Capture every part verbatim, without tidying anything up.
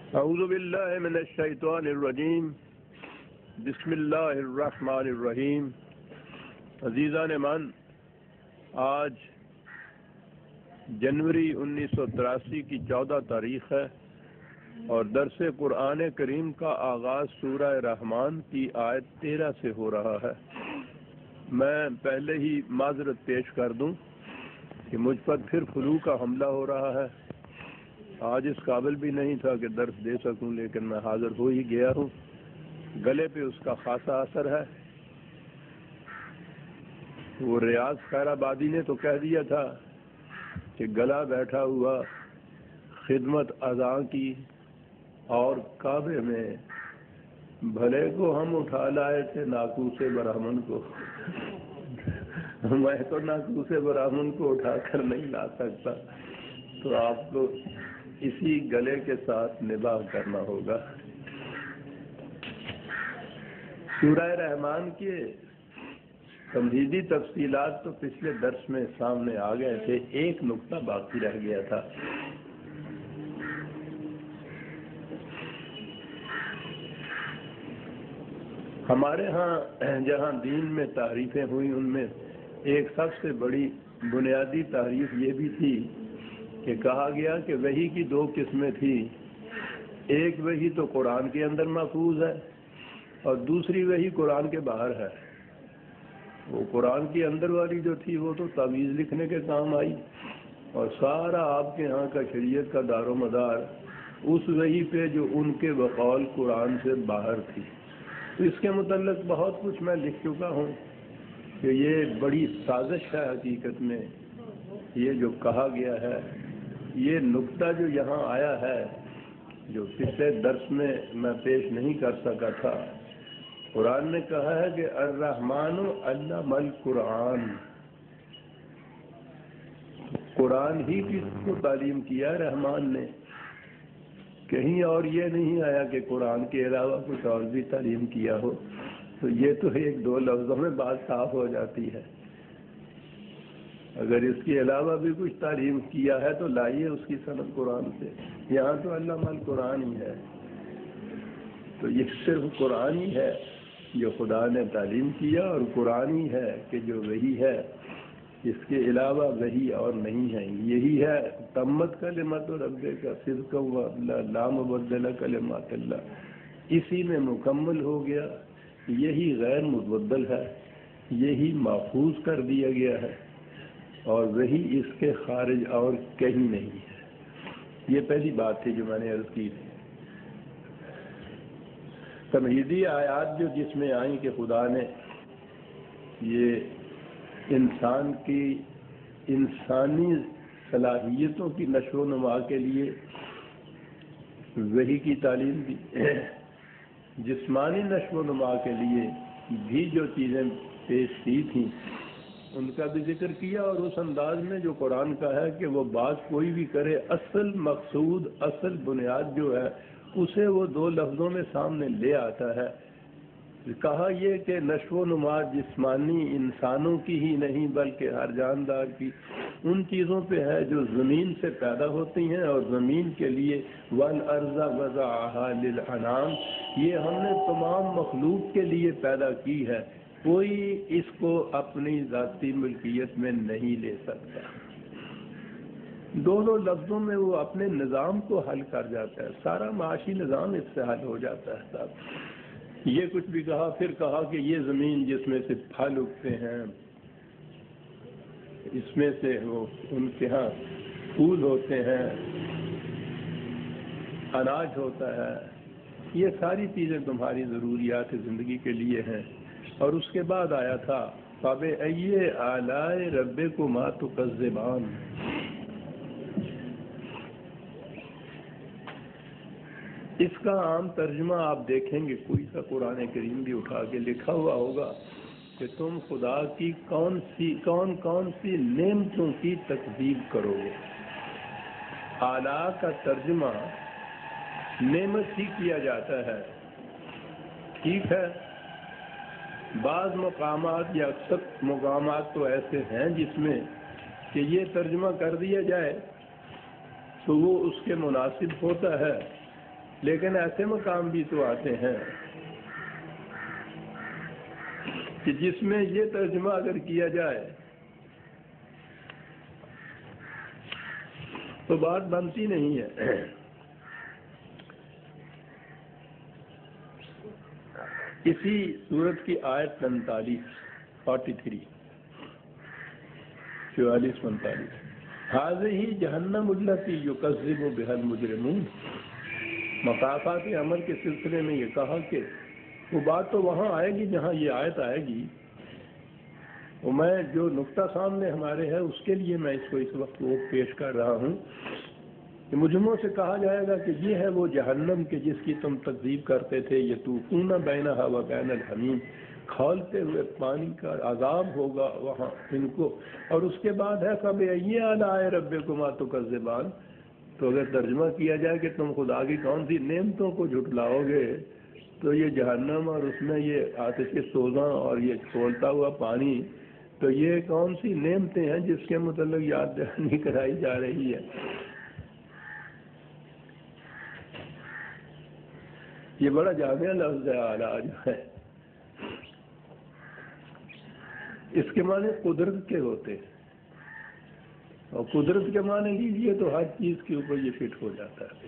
اعوذ باللہ من الشیطان الرجیم بسم اللہ الرحمن الرحیم۔ عزیزان من، آج جنوری انیس سو تراسی کی چودہ تاریخ ہے اور درس قرآن کریم کا آغاز سورہ رحمان کی آیت تیرہ سے ہو رہا ہے۔ میں پہلے ہی معذرت پیش کر دوں کہ مجھ پر پھر فلو کا حملہ ہو رہا ہے۔ آج اس قابل بھی نہیں تھا کہ درس دے سکوں، لیکن میں حاضر ہو ہی گیا ہوں۔ گلے پہ اس کا خاصا اثر ہے۔ وہ ریاض خیر آبادی نے تو کہہ دیا تھا کہ گلا بیٹھا ہوا خدمت اذاں کی اور کعبے میں بھلے کو ہم اٹھا لائے تھے ناقوس برہمن کو، میں تو ناقوس برہمن کو اٹھا کر نہیں لا سکتا، تو آپ کو اسی گلے کے ساتھ نباہ کرنا ہوگا۔ سورہ رحمان کے تمہیدی تفصیلات تو پچھلے درس میں سامنے آ گئے تھے، ایک نقطہ باقی رہ گیا تھا۔ ہمارے ہاں جہاں دین میں تعریفیں ہوئی، ان میں ایک سب سے بڑی بنیادی تعریف یہ بھی تھی کہ کہا گیا کہ وحی کی دو قسمیں تھی۔ ایک وحی تو قرآن کے اندر محفوظ ہے اور دوسری وحی قرآن کے باہر ہے۔ وہ قرآن کے اندر والی جو تھی وہ تو تعویذ لکھنے کے کام آئی، اور سارا آپ کے ہاں کا شریعت کا دار و مدار اس وحی پہ جو ان کے بقول قرآن سے باہر تھی۔ تو اس کے متعلق بہت کچھ میں لکھ چکا ہوں کہ یہ بڑی سازش ہے حقیقت میں۔ یہ جو کہا گیا ہے، یہ نقطہ جو یہاں آیا ہے، جو پچھلے درس میں میں پیش نہیں کر سکا تھا، قرآن نے کہا ہے کہ الرحمن علم القرآن، قرآن ہی کی کو تعلیم کیا رحمان نے، کہیں اور یہ نہیں آیا کہ قرآن کے علاوہ کچھ اور بھی تعلیم کیا ہو۔ تو یہ تو ایک دو لفظوں میں بات صاف ہو جاتی ہے۔ اگر اس کے علاوہ بھی کچھ تعلیم کیا ہے تو لائیے اس کی سند قرآن سے۔ یہاں تو علم القرآن ہی ہے، تو یہ صرف قرآن ہی ہے جو خدا نے تعلیم کیا، اور قرآن ہی ہے کہ جو وحی ہے، اس کے علاوہ وحی اور نہیں ہے۔ یہی ہے تمت کلمت ربک صدقا وعدلا لا مبدل کلمات اللہ، اسی میں مکمل ہو گیا۔ یہی غیر مبدل ہے، یہی محفوظ کر دیا گیا ہے، اور وہی اس کے خارج اور کہیں نہیں ہے۔ یہ پہلی بات تھی جو میں نے عرض کی تھی۔ تمہیدی آیات جو جس میں آئیں کہ خدا نے یہ انسان کی انسانی صلاحیتوں کی نشو و نما کے لیے وحی کی تعلیم دی، جسمانی نشو و نما کے لیے بھی جو چیزیں پیش کی تھیں ان کا بھی ذکر کیا، اور اس انداز میں جو قرآن کا ہے کہ وہ بات کوئی بھی کرے، اصل مقصود اصل بنیاد جو ہے اسے وہ دو لفظوں میں سامنے لے آتا ہے۔ کہا یہ کہ نشو و نما جسمانی انسانوں کی ہی نہیں بلکہ ہر جاندار کی ان چیزوں پہ ہے جو زمین سے پیدا ہوتی ہیں، اور زمین کے لیے وَالْأَرْضَ وَضَعَهَا لِلْأَنَامِ، یہ ہم نے تمام مخلوق کے لیے پیدا کی ہے، کوئی اس کو اپنی ذاتی ملکیت میں نہیں لے سکتا۔ دونوں لفظوں میں وہ اپنے نظام کو حل کر جاتا ہے، سارا معاشی نظام اس سے حل ہو جاتا ہے صاحب۔ یہ کچھ بھی کہا، پھر کہا کہ یہ زمین جس میں سے پھل اگتے ہیں، اس میں سے وہ ان کے ہاں پھول ہوتے ہیں، اناج ہوتا ہے، یہ ساری چیزیں تمہاری ضروریات زندگی کے لیے ہیں۔ اور اس کے بعد آیا تھا فَبِأَيِّ آلَاءِ رَبِّكُمَا تُكَذِّبَانِ۔ اس کا عام ترجمہ آپ دیکھیں گے، کوئی سا قرآن کریم بھی اٹھا کے لکھا ہوا ہوگا کہ تم خدا کی کون سی کون کون سی نعمتوں کی تکذیب کرو گے۔ آلہ کا ترجمہ نعمت ہی کیا جاتا ہے، ٹھیک ہے۔ بعض مقامات یا اکثر مقامات تو ایسے ہیں جس میں کہ یہ ترجمہ کر دیا جائے تو وہ اس کے مناسب ہوتا ہے لیکن ایسے مقام بھی تو آتے ہیں کہ جس میں یہ ترجمہ اگر کیا جائے تو بات بنتی نہیں ہے. اسی سورت کی آیت پینتالیس فورٹی تھری چوالیس پینتالیس ہذہ جہنم التی یکذب بها المجرمون. مقافات عمل کے سلسلے میں یہ کہا کہ وہ بات تو وہاں آئے گی جہاں یہ آیت آئے گی. وہ میں جو نقطہ سامنے ہمارے ہے اس کے لیے میں اس کو اس وقت وہ پیش کر رہا ہوں کہ مجرموں سے کہا جائے گا کہ یہ ہے وہ جہنم کے جس کی تم تکذیب کرتے تھے. یطوفون بینھا و بین الحمیم. کھولتے ہوئے پانی کا عذاب ہوگا وہاں ان کو. اور اس کے بعد ہے فبأی آلاء ربکما تکذبان. تو اگر ترجمہ کیا جائے کہ تم خدا کی کون سی نعمتوں کو جھٹلاؤ گے تو یہ جہنم اور اس میں یہ آتش سوزاں اور یہ کھولتا ہوا پانی تو یہ کون سی نعمتیں ہیں جس کے متعلق یاد دہانی کرائی جا رہی ہے. یہ بڑا جامع لفظ ہے آلاء جو ہے. اس کے معنی قدرت کے ہوتے ہیں اور قدرت کے معنی لیجیے تو ہر چیز کے اوپر یہ فٹ ہو جاتا ہے.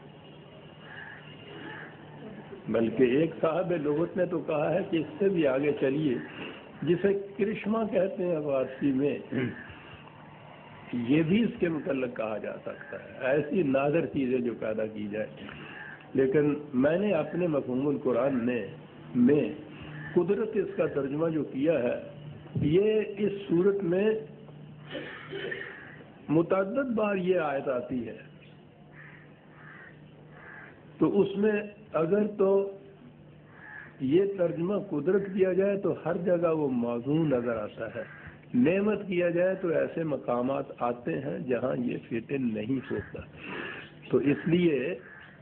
بلکہ ایک صاحب لغت نے تو کہا ہے کہ اس سے بھی آگے چلیے جسے کرشمہ کہتے ہیں فارسی میں یہ بھی اس کے متعلق کہا جا سکتا ہے. ایسی نادر چیزیں جو پیدا کی جائے. لیکن میں نے اپنے مفہوم القرآن نے میں قدرت اس کا ترجمہ جو کیا ہے یہ اس صورت میں متعدد بار یہ آیت آتی ہے تو اس میں اگر تو یہ ترجمہ قدرت کیا جائے تو ہر جگہ وہ موضوع نظر آتا ہے. نعمت کیا جائے تو ایسے مقامات آتے ہیں جہاں یہ فٹ نہیں ہوتا. تو اس لیے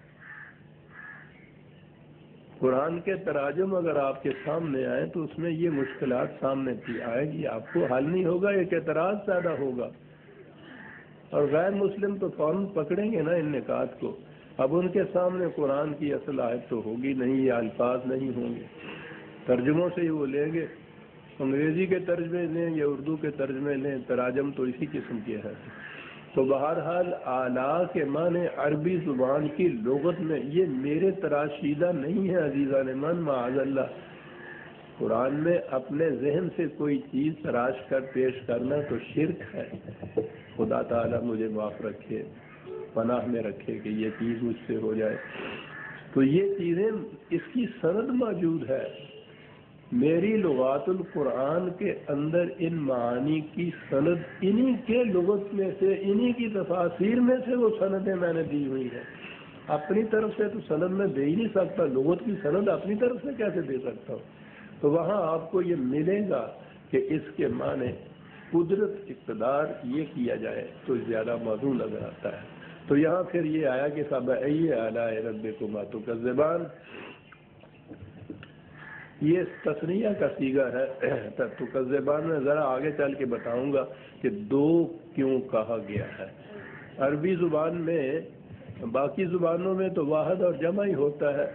قرآن کے تراجم اگر آپ کے سامنے آئیں تو اس میں یہ مشکلات سامنے تھی آئے گی. آپ کو حل نہیں ہوگا, ایک اعتراض پیدا ہوگا اور غیر مسلم تو فوراً پکڑیں گے نا ان نکات کو. اب ان کے سامنے قرآن کی اصل آیت تو ہوگی نہیں, یہ الفاظ نہیں ہوں گے, ترجموں سے ہی وہ لیں گے. انگریزی کے ترجمے لیں یا اردو کے ترجمے لیں, تراجم تو اسی قسم کے ہیں. تو بہرحال آلاء کے معنی عربی زبان کی لغت میں یہ میرے تراشیدہ نہیں ہے عزیزان من, معاذ اللہ. قرآن میں اپنے ذہن سے کوئی چیز تراش کر پیش کرنا تو شرک ہے. خدا تعالیٰ مجھے معاف رکھے, پناہ میں رکھے کہ یہ چیز مجھ سے ہو جائے. تو یہ چیزیں اس کی سند موجود ہے. میری لغات القرآن کے اندر ان معانی کی سند انہی کے لغت میں سے, انہی کی تفاسیر میں سے وہ سندیں میں نے دی ہوئی ہیں. اپنی طرف سے تو سند میں دے ہی نہیں سکتا, لغت کی سند اپنی طرف سے کیسے دے سکتا ہوں. تو وہاں آپ کو یہ ملے گا کہ اس کے معنی قدرت اقتدار یہ کیا جائے تو زیادہ موضوع نظر آتا ہے. تو یہاں پھر یہ آیا کہ فبأی آلاء ربکما تکذبان. یہ تثنیہ کا صیغہ ہے. تکذبان میں ذرا آگے چل کے بتاؤں گا کہ دو کیوں کہا گیا ہے. عربی زبان میں, باقی زبانوں میں تو واحد اور جمع ہی ہوتا ہے,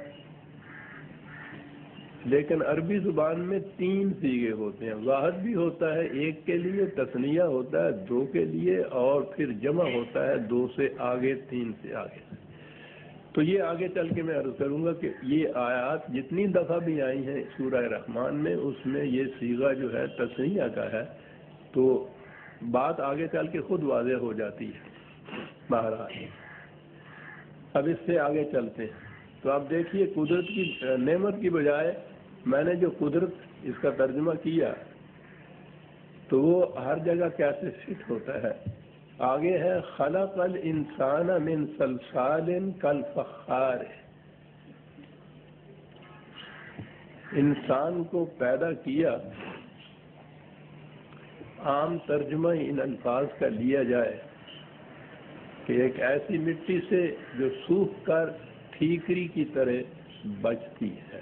لیکن عربی زبان میں تین صیغے ہوتے ہیں. واحد بھی ہوتا ہے ایک کے لیے, تثنیہ ہوتا ہے دو کے لیے, اور پھر جمع ہوتا ہے دو سے آگے, تین سے آگے. تو یہ آگے چل کے میں عرض کروں گا کہ یہ آیات جتنی دفعہ بھی آئی ہیں سورہ رحمان میں اس میں یہ صیغہ جو ہے تثنیہ کا ہے. تو بات آگے چل کے خود واضح ہو جاتی ہے. بہرحال اب اس سے آگے چلتے ہیں. تو آپ دیکھیے قدرت کی نعمت کی بجائے میں نے جو قدرت اس کا ترجمہ کیا تو وہ ہر جگہ کیسے فٹ ہوتا ہے. آگے ہے خلق الانسان من صلصال کالفخار. انسان کو پیدا کیا, عام ترجمہ ان الفاظ کا لیا جائے کہ ایک ایسی مٹی سے جو سوکھ کر ٹھیکری کی طرح بچتی ہے.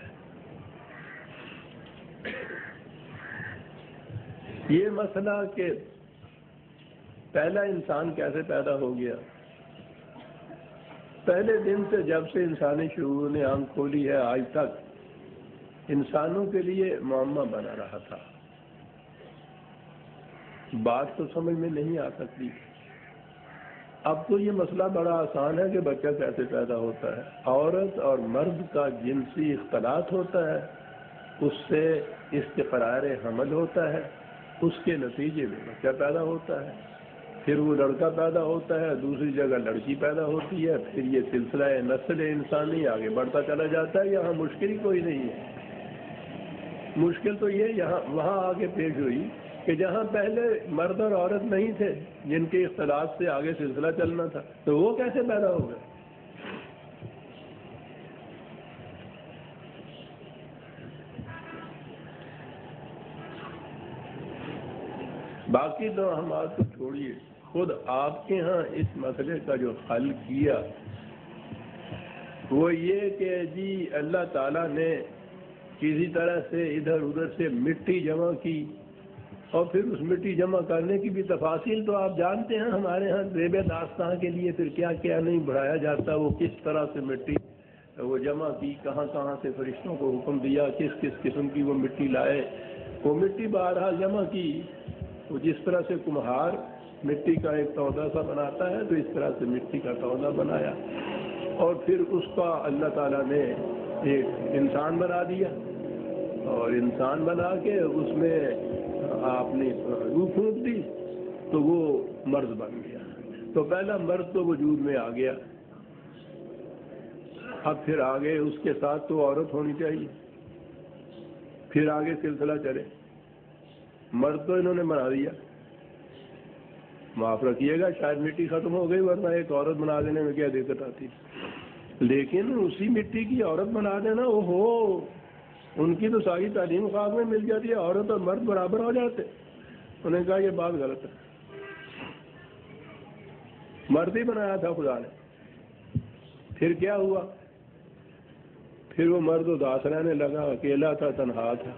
یہ مسئلہ کہ پہلا انسان کیسے پیدا ہو گیا, پہلے دن سے جب سے انسانی شعور نے آنکھ کھولی ہے آج تک انسانوں کے لیے معمہ بنا رہا تھا. بات تو سمجھ میں نہیں آ سکتی. اب تو یہ مسئلہ بڑا آسان ہے کہ بچہ کیسے پیدا ہوتا ہے. عورت اور مرد کا جنسی اختلاط ہوتا ہے، اس سے استقرار حمل ہوتا ہے، اس کے نتیجے میں بچہ پیدا ہوتا ہے، پھر وہ لڑکا پیدا ہوتا ہے، دوسری جگہ لڑکی پیدا ہوتی ہے، پھر یہ سلسلہ نسل انسانی آگے بڑھتا چلا جاتا ہے. یہاں مشکل ہی کوئی نہیں ہے. مشکل تو یہ یہاں وہاں آگے پیش ہوئی کہ جہاں پہلے مرد اور عورت نہیں تھے جن کے اختلاط سے آگے سلسلہ چلنا تھا، تو وہ کیسے پیدا ہو گئے؟ باقی تو ہم آپ کو چھوڑیے، خود آپ کے ہاں اس مسئلے کا جو حل کیا وہ یہ کہ جی اللہ تعالیٰ نے کسی طرح سے ادھر ادھر سے مٹی جمع کی، اور پھر اس مٹی جمع کرنے کی بھی تفاصیل تو آپ جانتے ہیں. ہمارے ہاں ذیب داستان کے لیے پھر کیا کیا نہیں بڑھایا جاتا. وہ کس طرح سے مٹی وہ جمع کی، کہاں کہاں سے فرشتوں کو حکم دیا، کس کس قسم کی وہ مٹی لائے. وہ مٹی بہرحال جمع کی. وہ جس طرح سے کمہار مٹی کا ایک تودہ سا بناتا ہے تو اس طرح سے مٹی کا تودہ بنایا، اور پھر اس کا اللہ تعالیٰ نے ایک انسان بنا دیا، اور انسان بنا کے اس میں آپ نے روح پھونک دی تو وہ مرد بن گیا. تو پہلا مرد تو وجود میں آ گیا. اب پھر آگے اس کے ساتھ تو عورت ہونی چاہیے. پھر آگے سلسلہ چلے. مرد تو انہوں نے بنا دیا، معاف رکھیے گا شاید مٹی ختم ہو گئی، ورنہ ایک عورت بنا دینے میں کیا دقت آتی. لیکن اسی مٹی کی عورت بنا دینا، او ہو، ان کی تو ساری تعلیم خواب میں مل جاتی ہے، عورت اور مرد برابر ہو جاتے. انہوں نے کہا یہ بات غلط ہے. مرد ہی بنایا تھا خدا نے. پھر کیا ہوا؟ پھر وہ مرد اداس رہنے لگا، اکیلا تھا، تنہا تھا.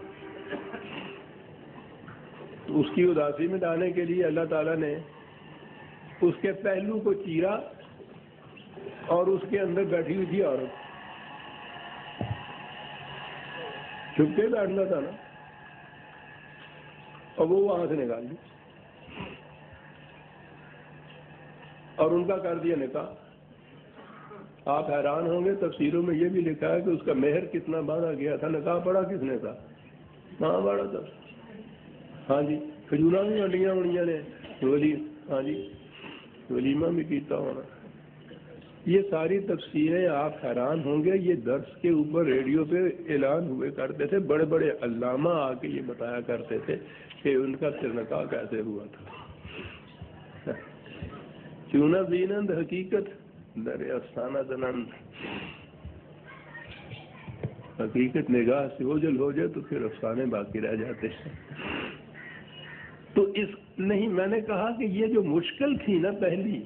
اس کی اداسی میں ڈالنے کے لیے اللہ تعالیٰ نے اس کے پہلو کو چیرا، اور اس کے اندر بیٹھی ہوئی تھی عورت. چھپ کے بیٹھنا تھا نا، اور وہ وہاں سے نکال دی اور ان کا کر دیا نکاح. آپ حیران ہوں گے، تفسیروں میں یہ بھی لکھا ہے کہ اس کا مہر کتنا باندھا گیا تھا. نکاح پڑا کس نے تھا؟ کہاں پڑا تھا؟ ہاں جی، کھجورا بھی منڈیاں منڈیاں نے ولی ہاں جی ولیمہ بھی کیتا ہونا. یہ ساری تفسیریں آپ حیران ہوں گے. یہ درس کے اوپر ریڈیو پہ اعلان ہوئے کرتے تھے، بڑے بڑے علامہ آ کے یہ بتایا کرتے تھے کہ ان کا پھر نکاح کیسے ہوا تھا. چونہ زینند حقیقت در افسانہ دنند. حقیقت نگاہ سے اوجھل ہو جائے تو پھر افسانے باقی رہ جاتے ہیں. تو اس نہیں میں نے کہا کہ یہ جو مشکل تھی نا پہلی،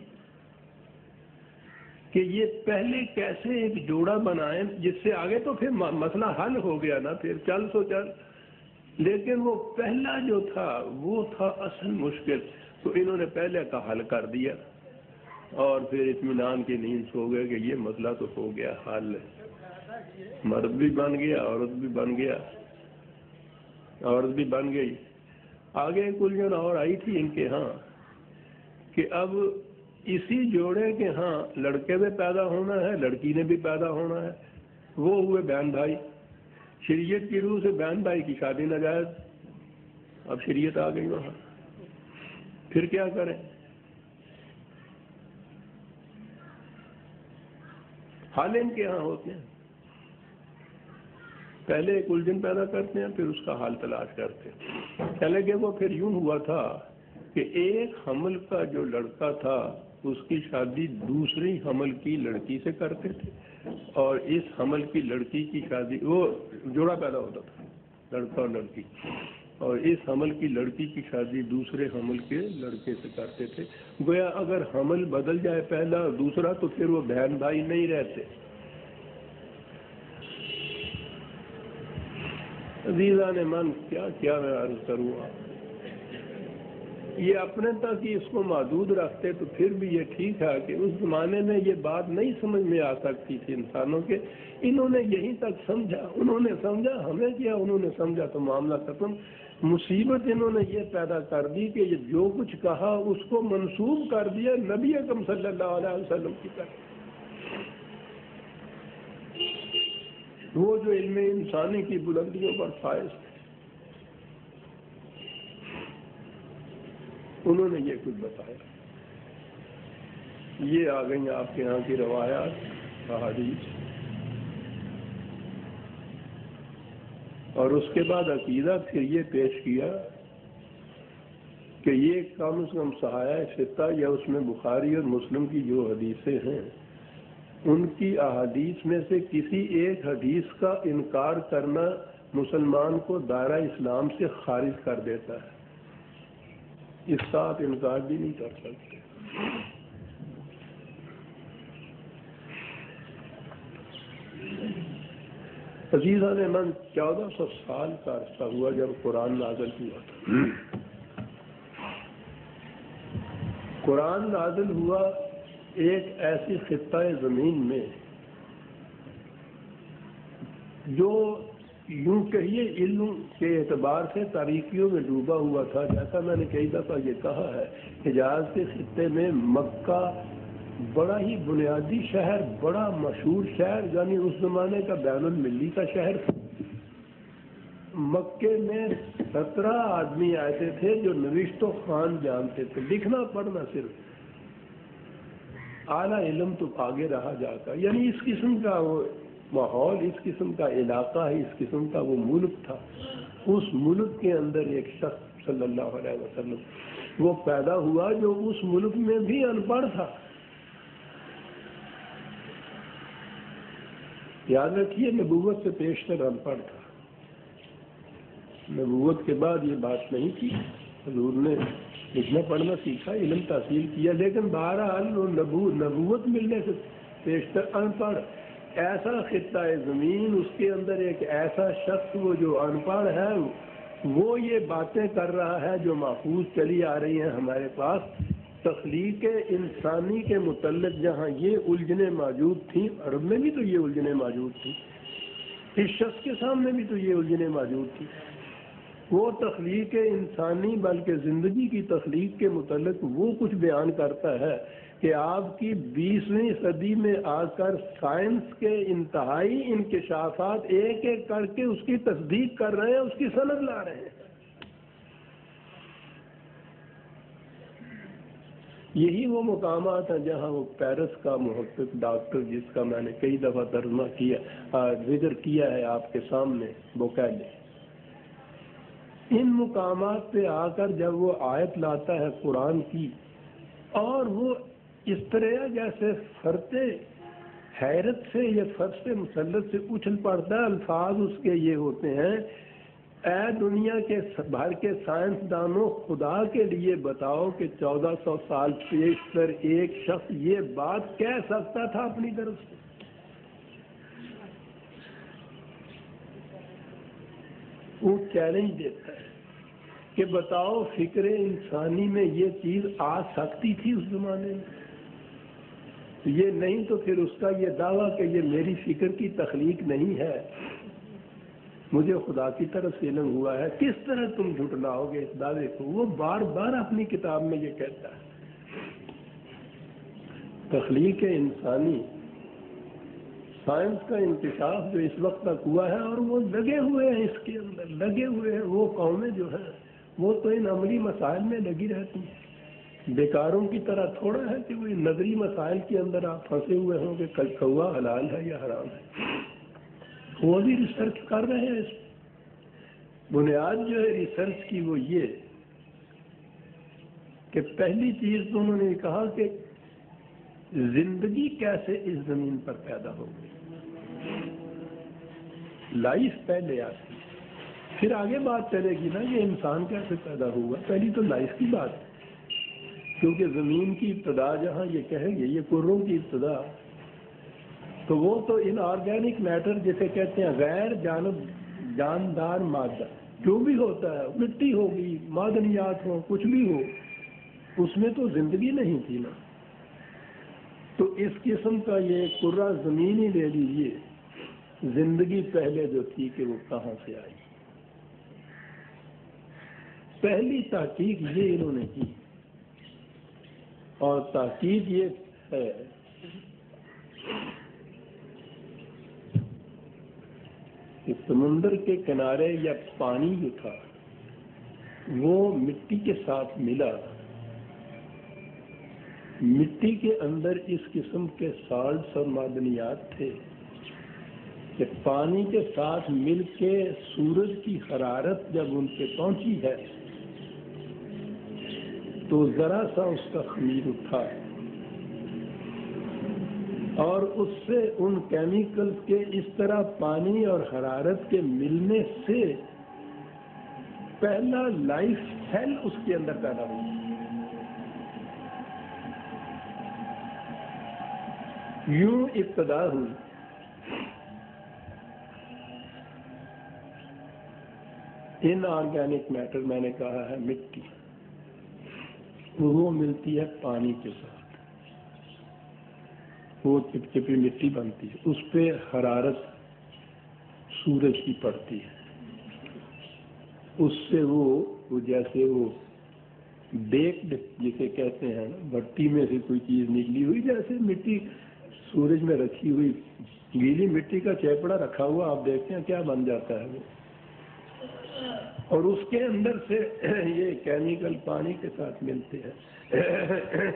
کہ یہ پہلے کیسے ایک جوڑا بنائیں جس سے آگے تو پھر مسئلہ حل ہو گیا نا، پھر چل سو چل. لیکن وہ پہلا جو تھا وہ تھا اصل مشکل. تو انہوں نے پہلے کا حل کر دیا، اور پھر اطمینان کی نیند سو گئے کہ یہ مسئلہ تو ہو گیا حل. مرد بھی بن گیا، عورت بھی بن گیا، عورت بھی بن گئی. آگے ایک الجھن اور آئی تھی ان کے ہاں کہ اب اسی جوڑے کے ہاں لڑکے میں پیدا ہونا ہے، لڑکی نے بھی پیدا ہونا ہے. وہ ہوئے بہن بھائی. شریعت کی روح سے بہن بھائی کی شادی ناجائز. اب شریعت آ گئی وہاں، پھر کیا کریں؟ حال ان کے ہاں ہوتے ہیں. پہلے ایک الجھن پیدا کرتے ہیں، پھر اس کا حال تلاش کرتے ہیں. چلے کہ وہ پھر یوں ہوا تھا کہ ایک حمل کا جو لڑکا تھا اس کی شادی دوسری حمل کی لڑکی سے کرتے تھے، اور اس حمل کی لڑکی کی شادی، وہ جوڑا پیدا ہوتا تھا لڑکا اور لڑکی، اور اس حمل کی لڑکی کی شادی دوسرے حمل کے لڑکے سے کرتے تھے. گویا اگر حمل بدل جائے پہلا اور دوسرا تو پھر وہ بہن بھائی نہیں رہتے. عزیزان من، کیا کیا میں عرض کروں. یہ اپنے تک ہی اس کو محدود رکھتے تو پھر بھی یہ ٹھیک ہے کہ اس زمانے میں یہ بات نہیں سمجھ میں آ سکتی تھی انسانوں کے، انہوں نے یہیں تک سمجھا، انہوں نے سمجھا ہمیں کیا، انہوں نے سمجھا تو معاملہ ختم۔ مصیبت انہوں نے یہ پیدا کر دی کہ یہ جو کچھ کہا اس کو منسوب کر دیا نبی اکرم صلی اللہ علیہ وسلم کی طرف۔ وہ جو علم انسانی کی بلندیوں پر فائز تھے، انہوں نے یہ کچھ بتایا۔ یہ آ گئی آپ کے یہاں کی روایات، احادیث، اور اس کے بعد عقیدہ پھر یہ پیش کیا کہ یہ کم از کم صحائح ستہ یا اس میں بخاری اور مسلم کی جو حدیثیں ہیں ان کی احادیث میں سے کسی ایک حدیث کا انکار کرنا مسلمان کو دائرہ اسلام سے خارج کر دیتا ہے، اس کا آپ انکار بھی نہیں کر سکتے۔ عزیزان من، چودہ سو سال کا عرصہ ہوا جب قرآن نازل ہوا تھا۔ قرآن نازل ہوا ایک ایسی خطہ زمین میں جو یوں کہیے علم کے اعتبار سے تاریکیوں میں ڈوبا ہوا تھا۔ جیسا میں نے کئی دفعہ یہ کہا ہے، حجاز کے خطے میں مکہ بڑا ہی بنیادی شہر، بڑا مشہور شہر، یعنی اس زمانے کا بین المللی کا شہر تھا۔ مکے میں سترہ آدمی آتے تھے جو نوشت و خوان جانتے تھے، لکھنا پڑھنا صرف، اعلیٰ علم تو آگے رہا جاتا، یعنی اس قسم کا وہ ماحول، اس قسم کا علاقہ ہے، اس قسم کا وہ ملک تھا۔ اس ملک کے اندر ایک شخص صلی اللہ علیہ وسلم وہ پیدا ہوا جو اس ملک میں بھی ان پڑھ تھا۔ یاد رکھیے، نبوت سے پیشتر ان پڑھ تھا، نبوت کے بعد یہ بات نہیں تھی۔ حضور نے لکھنا پڑھنا سیکھا، علم تحصیل کیا، لیکن بہرحال نبوت ملنے سے پیشتر ان پڑھ۔ ایسا خطہ زمین، اس کے اندر ایک ایسا شخص وہ جو ان پڑھ ہے، وہ یہ باتیں کر رہا ہے جو محفوظ چلی آ رہی ہیں ہمارے پاس۔ تخلیق انسانی کے متعلق جہاں یہ الجھنیں موجود تھیں، عرب میں بھی تو یہ الجھنیں موجود تھیں، اس شخص کے سامنے بھی تو یہ الجھنیں موجود تھیں۔ وہ تخلیق انسانی بلکہ زندگی کی تخلیق کے متعلق وہ کچھ بیان کرتا ہے کہ آپ کی بیسویں صدی میں آ کر سائنس کے انتہائی انکشافات ایک ایک کر کے اس کی تصدیق کر رہے ہیں، اس کی سند لا رہے ہیں۔ یہی وہ مقامات ہیں جہاں وہ پیرس کا محقق ڈاکٹر، جس کا میں نے کئی دفعہ ترجمہ کیا ذکر کیا ہے آپ کے سامنے، بوکیلے، ان مقامات پہ آ کر جب وہ آیت لاتا ہے قرآن کی، اور وہ اس طرح جیسے فرتے حیرت سے یا فرش مسلط سے اچھل پڑتا ہے، الفاظ اس کے یہ ہوتے ہیں، اے دنیا کے بھر کے سائنسدانوں، خدا کے لیے بتاؤ کہ چودہ سو سال پیشتر ایک شخص یہ بات کہہ سکتا تھا اپنی طرف سے؟ وہ چیلنج دیتا ہے کہ بتاؤ فکر انسانی میں یہ چیز آ سکتی تھی اس زمانے میں؟ یہ نہیں تو پھر اس کا یہ دعویٰ کہ یہ میری فکر کی تخلیق نہیں ہے، مجھے خدا کی طرف سے علم ہوا ہے، کس طرح تم جھٹلاؤ گے اس دعوے کو؟ وہ بار بار اپنی کتاب میں یہ کہتا ہے۔ تخلیق انسانی، سائنس کا انکشاف جو اس وقت تک ہوا ہے، اور وہ لگے ہوئے ہیں اس کے اندر، لگے ہوئے ہیں وہ قومیں جو ہیں، وہ تو ان عملی مسائل میں لگی رہتی ہیں۔ بیکاروں کی طرح تھوڑا ہے کہ وہ نظری مسائل کے اندر آپ پھنسے ہوئے ہوں کہ کوا حلال ہے یا حرام ہے، وہ بھی ریسرچ کر رہے ہیں اس بنیاد جو ہے ریسرچ کی وہ یہ کہ پہلی چیز تو انہوں نے کہا کہ زندگی کیسے اس زمین پر پیدا ہو گئی، لائف پہلے آتی، پھر آگے بات چلے گی نا یہ انسان کیسے پیدا ہوا، پہلی تو لائف کی بات ہے، کیونکہ زمین کی ابتدا جہاں یہ کہیں گے یہ کروں کی ابتدا، تو وہ تو ان آرگینک میٹر جسے کہتے ہیں غیر جانب جاندار مادہ جو بھی ہوتا ہے، مٹی ہوگی، معدنیات ہوں، کچھ بھی ہو، اس میں تو زندگی نہیں تھی نا. تو اس قسم کا یہ کرہ زمین ہی لے لیجیے، زندگی پہلے جو تھی کہ وہ کہاں سے آئی. پہلی تحقیق یہ انہوں نے کی، اور تحقیق یہ ہے کہ سمندر کے کنارے یا پانی جو تھا وہ مٹی کے ساتھ ملا، مٹی کے اندر اس قسم کے سالٹس اور معدنیات تھے کہ پانی کے ساتھ مل کے سورج کی حرارت جب ان پہ پہنچی ہے تو ذرا سا اس کا خمیر اٹھا، اور اس سے ان کیمیکلز کے اس طرح پانی اور حرارت کے ملنے سے پہلا لائف سیل اس کے اندر پیدا ہوا. یوں ابتدا ہوئی. ان آرگینک میٹر میں نے کہا ہے مٹی، وہ ملتی ہے پانی کے ساتھ، وہ چپچپی مٹی بنتی ہے، اس پہ حرارت سورج کی پڑتی ہے، اس سے وہ وہ جیسے وہ بیکڈ جسے کہتے ہیں بھٹی میں سے کوئی چیز نکلی ہوئی، جیسے مٹی سورج میں رکھی ہوئی گیلی مٹی کا چیپڑا رکھا ہوا، آپ دیکھتے ہیں کیا بن جاتا ہے وہ، اور اس کے اندر سے یہ کیمیکل پانی کے ساتھ ملتے ہیں.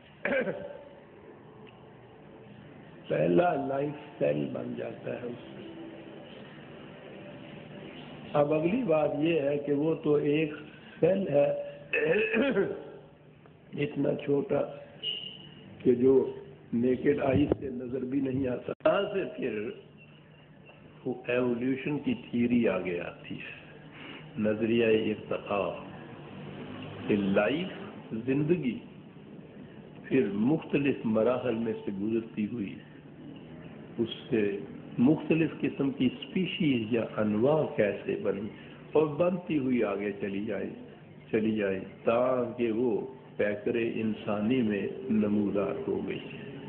پہلا لائف سیل بن جاتا ہے اس سے. اب اگلی بات یہ ہے کہ وہ تو ایک سیل ہے اتنا چھوٹا کہ جو نیکڈ آئی سے نظر بھی نہیں آتا. یہاں سے پھر وہ ایولیوشن کی تھیوری آگے آتی ہے، نظریہ ارتقاء، کہ لائف زندگی پھر مختلف مراحل میں سے گزرتی ہوئی اس سے مختلف قسم کی اسپیشیز یا انواع کیسے بنی اور بنتی ہوئی آگے چلی جائے چلی جائے تاکہ وہ پیکر انسانی میں نمودار ہو گئی.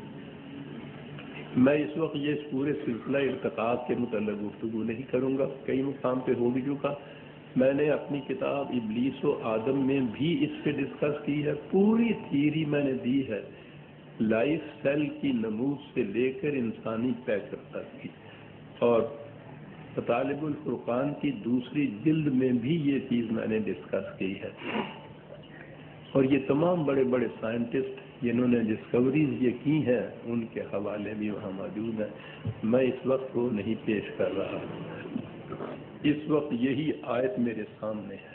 میں اس وقت یہ پورے سلسلہ ارتقاء کے متعلق گفتگو نہیں کروں گا، کئی مقام پہ ہو بھی چکا. میں نے اپنی کتاب ابلیس و آدم میں بھی اس پہ ڈسکس کی ہے، پوری تھیوری میں نے دی ہے لائف سیل کی نمود سے لے کر انسانی پیکر تک کی، اور طالب الفرقان کی دوسری جلد میں بھی یہ چیز میں نے ڈسکس کی ہے. اور یہ تمام بڑے بڑے سائنٹسٹ جنہوں نے ڈسکوریز یہ کی ہیں ان کے حوالے بھی وہاں موجود ہیں. میں اس وقت وہ نہیں پیش کر رہا، اس وقت یہی آیت میرے سامنے ہے.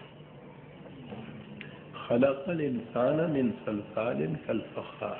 خلق الانسان من صلصال کالفخار.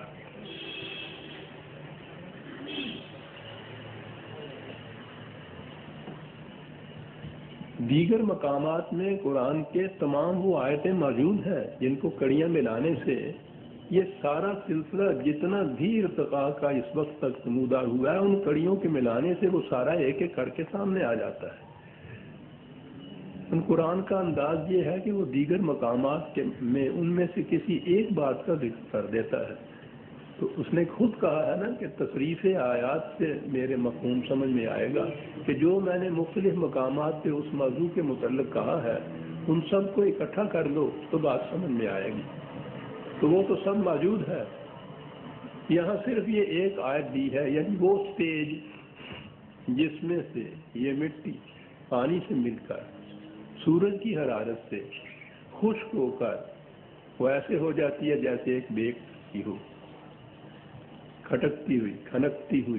دیگر مقامات میں قرآن کے تمام وہ آیتیں موجود ہیں جن کو کڑیاں ملانے سے یہ سارا سلسلہ جتنا بھی ارتقاء کا اس وقت تک نمودار ہوا ہے ان کڑیوں کے ملانے سے وہ سارا ایک ایک کر کے سامنے آ جاتا ہے. ان قرآن کا انداز یہ ہے کہ وہ دیگر مقامات کے میں ان میں سے کسی ایک بات کا ذکر کر دیتا ہے. تو اس نے خود کہا ہے نا کہ تصریف آیات سے میرے مفہوم سمجھ میں آئے گا کہ جو میں نے مختلف مقامات پہ اس موضوع کے متعلق کہا ہے ان سب کو اکٹھا کر لو تو بات سمجھ میں آئے گی. تو وہ تو سب موجود ہے، یہاں صرف یہ ایک آیت دی ہے، یعنی وہ سٹیج جس میں سے یہ مٹی پانی سے مل کر سورج کی حرارت سے خشک ہو کر وہ ایسے ہو جاتی ہے جیسے ایک بیک کی ہو، کھٹکتی ہوئی کھنکتی ہوئی.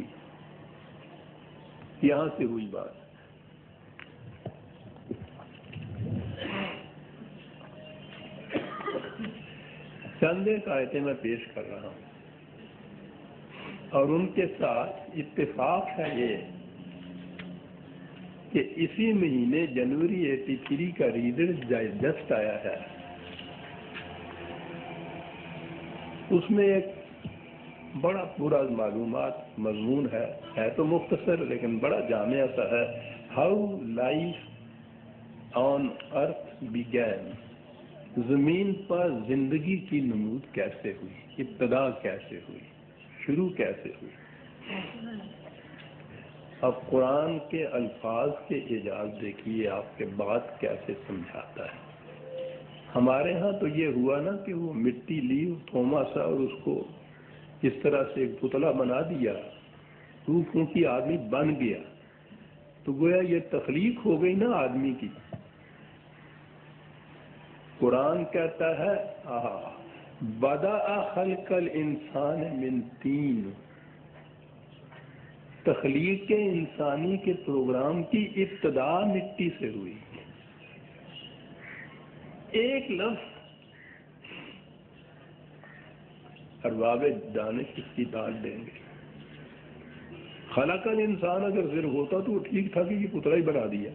یہاں سے ہوئی بات. چند ایک آیتیں میں پیش کر رہا ہوں اور ان کے ساتھ اتفاق ہے یہ کہ اسی مہینے جنوری ایٹی تھری کا ریڈر ڈائجسٹ آیا ہے، اس میں ایک بڑا پورا معلومات مضمون ہے ہے تو مختصر لیکن بڑا جامع سا ہے. How life on earth begin. زمین پر زندگی کی نمود کیسے ہوئی، ابتدا کیسے ہوئی، شروع کیسے ہوئی۔ اب قرآن کے الفاظ کے اعجاز دیکھیے آپ کے بات کیسے سمجھاتا ہے۔ ہمارے ہاں تو یہ ہوا نا کہ وہ مٹی لی تھوما سا اور اس کو اس طرح سے ایک پتلا بنا دیا، روح پھونکی، آدمی بن گیا، تو گویا یہ تخلیق ہو گئی نا آدمی کی۔ قرآن کہتا ہے آہا بدأ خلق الانسان من تین، تخلیق انسانی کے پروگرام کی ابتدا مٹی سے ہوئی۔ ایک لفظ ارباب دانش اس کی داد دیں گے، خلق الانسان اگر صرف ہوتا تو ٹھیک تھا کہ یہ پتلا ہی بنا دیا،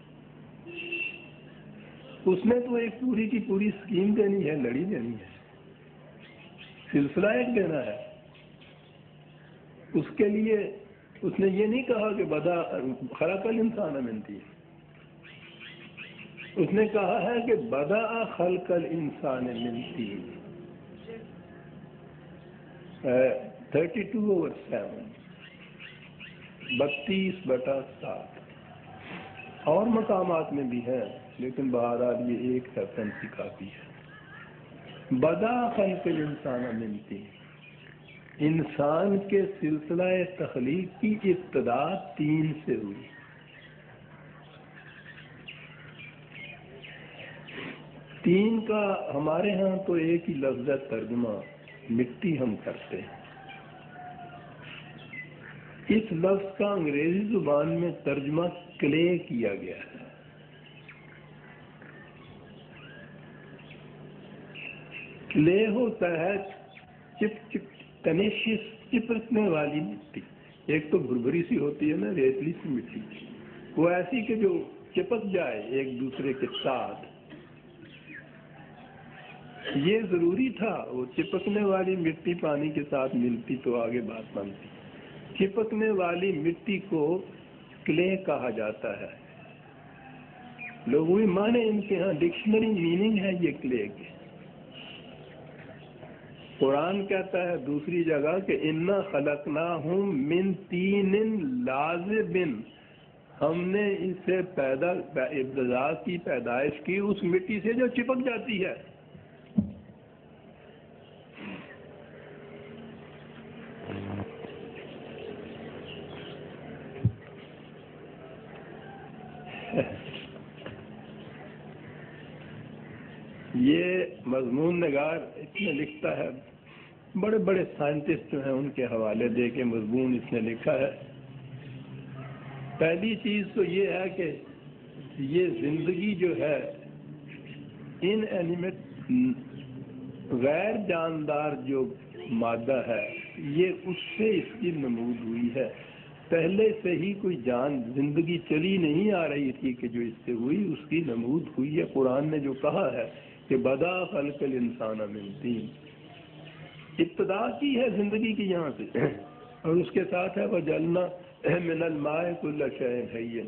اس نے تو ایک پوری کی پوری اسکیم دینی ہے، لڑی دینی ہے، سلسلہ ایک دینا ہے۔ اس کے لیے اس نے یہ نہیں کہا کہ بدا خلق الانسان من تین، اس نے کہا ہے کہ بدأ خلق الانسان من تین، تھرٹی ٹو اوور سیون، بتیس بٹا سات، اور مقامات میں بھی ہیں لیکن بہرحال یہ ایک ریفرنس کی کافی ہے۔ بدأ خلق الانسان من تین، انسان کے سلسلہ تخلیق کی ابتدا تین سے ہوئی۔ تین کا ہمارے ہاں تو ایک ہی لفظ ہے ترجمہ، مٹی ہم کرتے ہیں۔ اس لفظ کا انگریزی زبان میں ترجمہ کلے کیا گیا ہے۔ کلے ہوتا ہے چپ چپ ٹینیشیس، چپکنے والی مٹی۔ ایک تو بھربھری سی ہوتی ہے نا، ریتلی سی مٹی، وہ ایسی کہ جو چپک جائے ایک دوسرے کے ساتھ۔ یہ ضروری تھا، وہ چپکنے والی مٹی پانی کے ساتھ ملتی تو آگے بات بنتی۔ چپکنے والی مٹی کو کلے کہا جاتا ہے۔ لغوی معنی ان کے ہاں ڈکشنری میننگ ہے یہ کلے کے۔ قرآن کہتا ہے دوسری جگہ کہ انا خلقناہم من تین لازب، ہم نے اسے پیدا ابتدا کی پیدائش کی اس مٹی سے جو چپک جاتی ہے۔ یہ مضمون نگار اس میں لکھتا ہے، بڑے بڑے سائنٹسٹ جو ہیں ان کے حوالے دے کے مضمون اس نے لکھا ہے۔ پہلی چیز تو یہ ہے کہ یہ زندگی جو ہے ان اینیمیٹ غیر جاندار جو مادہ ہے یہ اس سے اس کی نمود ہوئی ہے۔ پہلے سے ہی کوئی جان زندگی چلی نہیں آ رہی تھی کہ جو اس سے ہوئی، اس کی نمود ہوئی ہے۔ قرآن نے جو کہا ہے کہ بدأ خلق الانسان من تین، ابتدا کی ہے زندگی کی یہاں سے، اور اس کے ساتھ ہے وَجَعَلْنَا مِنَ الْمَاءِ كُلَّ شَيْءٍ حَيٍّ،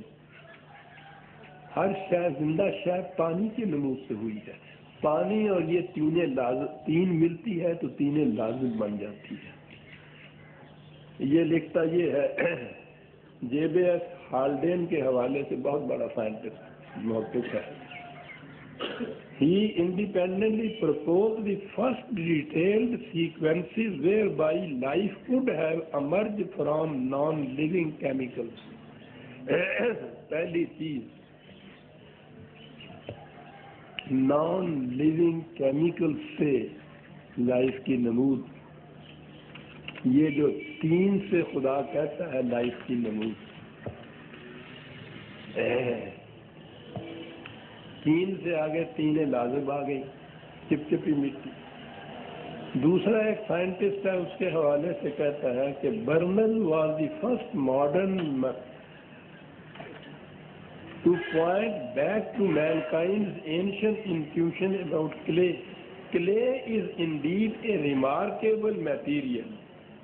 ہر شے زندہ شے پانی کی نمود سے ہوئی ہے۔ پانی اور یہ تینیں لازم، تین ملتی ہے تو تینیں لازم بن جاتی ہے۔ یہ لکھتا یہ ہے جے بے ایس ہالڈین کے حوالے سے، بہت بڑا سائنٹسٹ محقق ہے۔ He independently proposed the first detailed sequences whereby life could have emerged from non-living chemicals. پہلی چیز نان لیونگ کیمیکل سے لائف کی نمود، یہ جو تین سے خدا کہتا ہے لائف کی نمود، تین سے آگے تینیں لازم آ گئی، چپ چپی مٹی۔ دوسرا ایک سائنٹسٹ ہے، اس کے حوالے سے کہتا ہے کہ Bernal was the first modern to point back to mankind's ancient intuition about clay. Clay is indeed a remarkable material,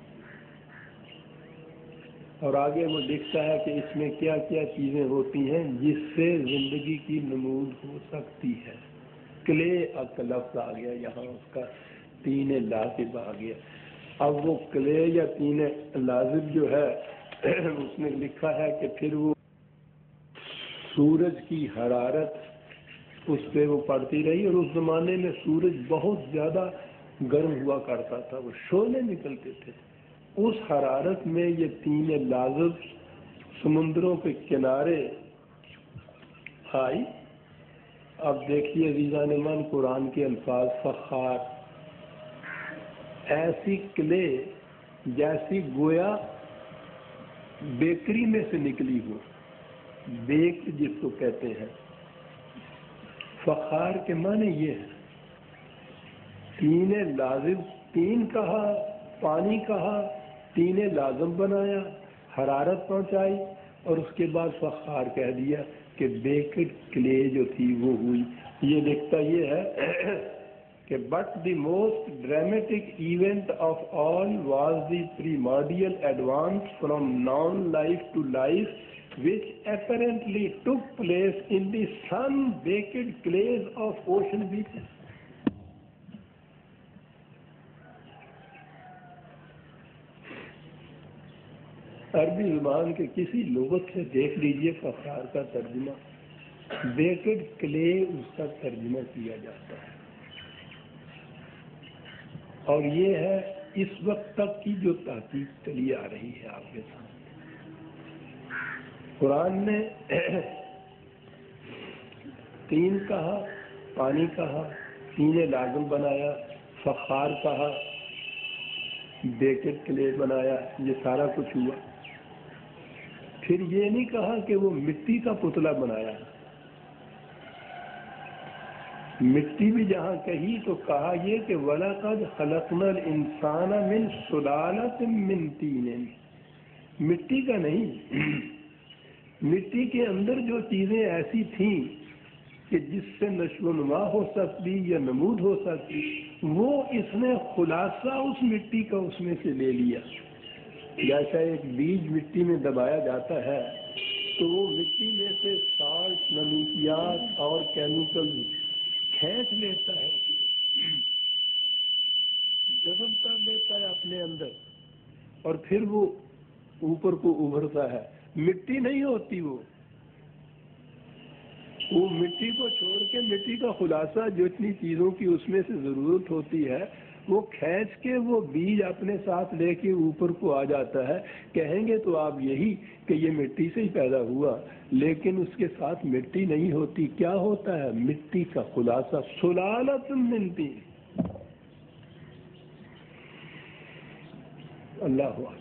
اور آگے وہ لکھتا ہے کہ اس میں کیا کیا چیزیں ہوتی ہیں جس سے زندگی کی نمود ہو سکتی ہے۔ کلے کا لفظ آ گیا یہاں، اس کا تین لازم آ گیا۔ اب وہ کلے یا تین لازم جو ہے اس نے لکھا ہے کہ پھر وہ سورج کی حرارت اس پہ وہ پڑتی رہی، اور اس زمانے میں سورج بہت زیادہ گرم ہوا کرتا تھا، وہ شعلے نکلتے تھے، اس حرارت میں یہ تین لازم سمندروں کے کنارے آئی۔ اب دیکھیے عزیزان من قرآن کے الفاظ، فخار، ایسی کلے جیسی گویا بیکری میں سے نکلی ہو، بیک جس کو کہتے ہیں۔ فخار کے معنی یہ ہے، تین لازم، تین کہا، پانی کہا، تین لازم بنایا، حرارت پہنچائی، اور اس کے بعد فخار کہہ دیا کہ بیکڈ کلے جو تھی وہ ہوئی۔ یہ لکھتا یہ ہے کہ but the most dramatic event of all was the primordial advance from non life to life which apparently took place in the sun-baked clays of ocean beaches. عربی زبان کے کسی لغت سے دیکھ لیجئے فخار کا ترجمہ، بیکڈ کلے اس کا ترجمہ کیا جاتا ہے، اور یہ ہے اس وقت تک کی جو تحقیق چلی آ رہی ہے آپ کے سامنے۔ قرآن نے تین کہا، پانی کہا، تین لازم بنایا، فخار کہا، بیکڈ کلے بنایا، یہ سارا کچھ ہوا۔ پھر یہ نہیں کہا کہ وہ مٹی کا پتلا بنایا، مٹی بھی جہاں کہی تو کہا یہ کہ وَلَقَدْ خَلَقْنَا الْإِنسَانَ مِنْ سُلَالَةٍ مِّن طِينٍ، مٹی کا نہیں، مٹی کے اندر جو چیزیں ایسی تھیں کہ جس سے نشو و نما ہو سکتی یا نمود ہو سکتی، وہ اس نے خلاصہ اس مٹی کا اس میں سے لے لیا۔ جیسا ایک بیج مٹی میں دبایا جاتا ہے تو وہ مٹی میں سے سالٹ، نمکیات اور کیمیکل کھینچ لیتا ہے، جذب کر لیتا ہے اپنے اندر، اور پھر وہ اوپر کو ابھرتا ہے۔ مٹی نہیں ہوتی وہ وہ مٹی کو چھوڑ کے مٹی کا خلاصہ جتنی چیزوں کی اس میں سے ضرورت ہوتی ہے وہ کھینچ کے وہ بیج اپنے ساتھ لے کے اوپر کو آ جاتا ہے۔ کہیں گے تو آپ یہی کہ یہ مٹی سے ہی پیدا ہوا، لیکن اس کے ساتھ مٹی نہیں ہوتی، کیا ہوتا ہے؟ مٹی کا خلاصہ، سلالۃ من طین۔ اللہ اکبر۔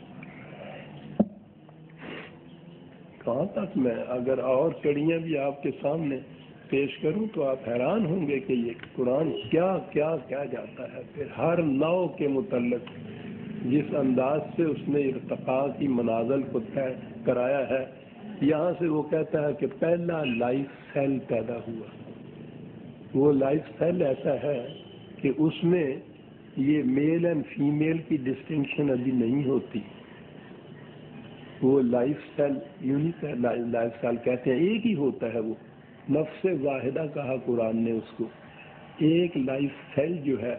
کہاں تک میں اگر اور کڑیاں بھی آپ کے سامنے پیش کروں تو آپ حیران ہوں گے کہ یہ قرآن کیا کیا کیا جاتا ہے۔ پھر ہر نوع کے متعلق جس انداز سے اس نے ارتقاء کی منازل کو طے کرایا ہے، یہاں سے وہ کہتا ہے کہ پہلا لائف سیل پیدا ہوا۔ وہ لائف سیل ایسا ہے کہ اس میں یہ میل اینڈ فیمیل کی ڈسٹنکشن ابھی نہیں ہوتی۔ وہ life cell unique life cell کہتے ہیں، ایک ہی ہوتا ہے، وہ نفس واحدہ کہا قرآن نے اس کو۔ ایک لائف سیل جو ہے،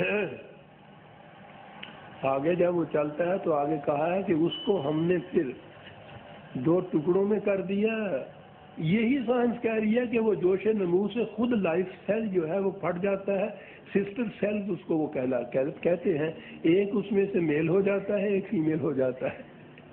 آگے جب وہ چلتا ہے تو آگے کہا ہے کہ اس کو ہم نے پھر دو ٹکڑوں میں کر دیا۔ یہی سائنس کہہ رہی ہے کہ وہ جوش نمو سے خود لائف سیل جو ہے وہ پھٹ جاتا ہے، سسٹر سیلز اس کو وہ کہلا کہتے ہیں، ایک اس میں سے میل ہو جاتا ہے، ایک فیمیل ہو جاتا ہے۔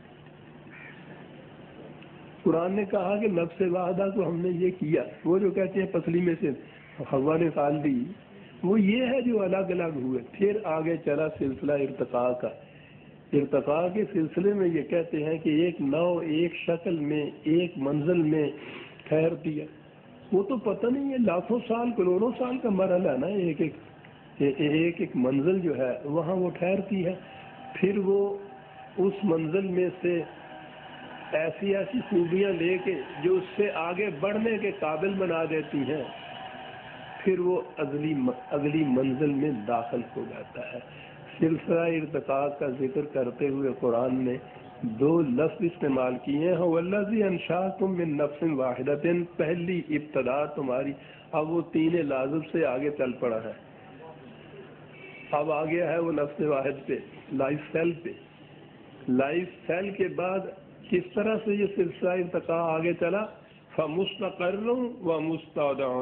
قرآن نے کہا کہ نفس واحدہ کو ہم نے یہ کیا، وہ جو کہتے ہیں پسلی میں سے ہوا نکال دی، وہ یہ ہے جو الگ الگ ہوئے۔ پھر آگے چلا سلسلہ ارتقاء کا۔ ارتقاء کے سلسلے میں یہ کہتے ہیں کہ ایک نو ایک شکل میں ایک منزل میں ٹھہر دیا۔ وہ تو پتہ نہیں ہے، لاکھوں سال کروڑوں سال کا مرحلہ ہے نا، ایک ایک ایک ایک منزل جو ہے وہاں وہ ٹھہرتی ہے۔ پھر وہ اس منزل میں سے ایسی ایسی خوبیاں لے کے جو اس سے آگے بڑھنے کے قابل بنا دیتی ہیں، پھر وہ اگلی اگلی منزل میں داخل ہو جاتا ہے۔ سلسلہ ارتقاء کا ذکر کرتے ہوئے قرآن نے دو لفظ استعمال کیے ہیں، والذی انشاکم من نفس واحدۃ، پہلی ابتدا تمہاری. اب وہ تین لازم سے آگے چل پڑا ہے، اب آ گیا ہے وہ نفس واحد پہ، لائف سیل پہ. لائف سیل کے بعد کس طرح سے یہ سلسلہ ارتقاء آگے چلا؟ فمستقر و مستودع،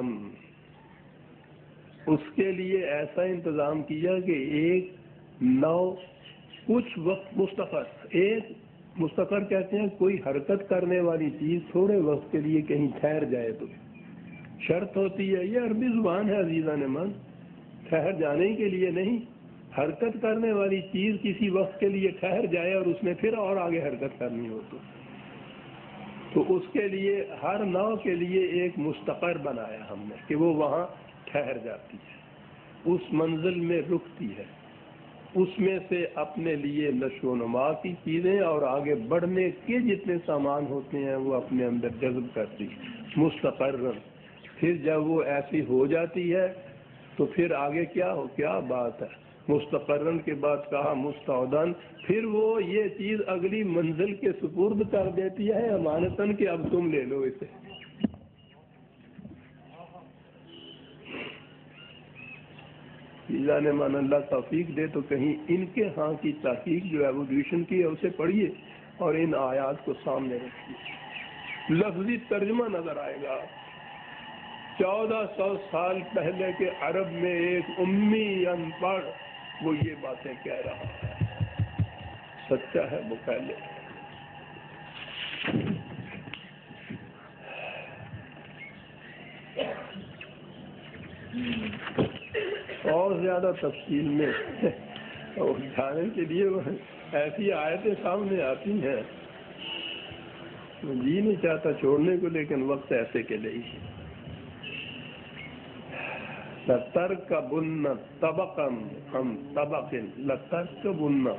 اس کے لیے ایسا انتظام کیا کہ ایک نو کچھ وقت مستقر، ایک مستقر کہتے ہیں کوئی حرکت کرنے والی چیز تھوڑے وقت کے لیے کہیں ٹھہر جائے تو شرط ہوتی ہے. یہ عربی زبان ہے عزیزان من، ٹھہر جانے کے لیے نہیں، حرکت کرنے والی چیز کسی وقت کے لیے ٹھہر جائے اور اس میں پھر اور آگے حرکت کرنی ہو تو تو اس کے لیے ہر نو کے لیے ایک مستقر بنایا ہم نے کہ وہ وہاں ٹھہر جاتی ہے، اس منزل میں رکتی ہے، اس میں سے اپنے لیے نشو و نما کی چیزیں اور آگے بڑھنے کے جتنے سامان ہوتے ہیں وہ اپنے اندر جذب کرتی ہے مستقرن. پھر جب وہ ایسی ہو جاتی ہے تو پھر آگے کیا ہو، کیا بات ہے. مستقرن کے بعد کہا مستودعن، پھر وہ یہ چیز اگلی منزل کے سپرد کر دیتی ہے امانتاً کہ اب تم لے لو اسے. جانے مان اللہ توفیق دے تو کہیں ان کے ہاں کی تحقیق جو ایوولوشن کی ہے اسے پڑھیے اور ان آیات کو سامنے رکھیے، لفظی ترجمہ نظر آئے گا. چودہ سو سال پہلے کے عرب میں ایک امی ان پڑھ وہ یہ باتیں کہہ رہا ہے، سچا ہے وہ پہلے. اور زیادہ تفصیل میں جانے کے لیے ایسی آیتیں سامنے آتی ہیں، جی نہیں چاہتا چھوڑنے کو، لیکن وقت ایسے کے لئے. لَتَرْكَبُنَّ طَبَقًا عَنْ طَبَقٍ، لَتَرْكَبُنَّ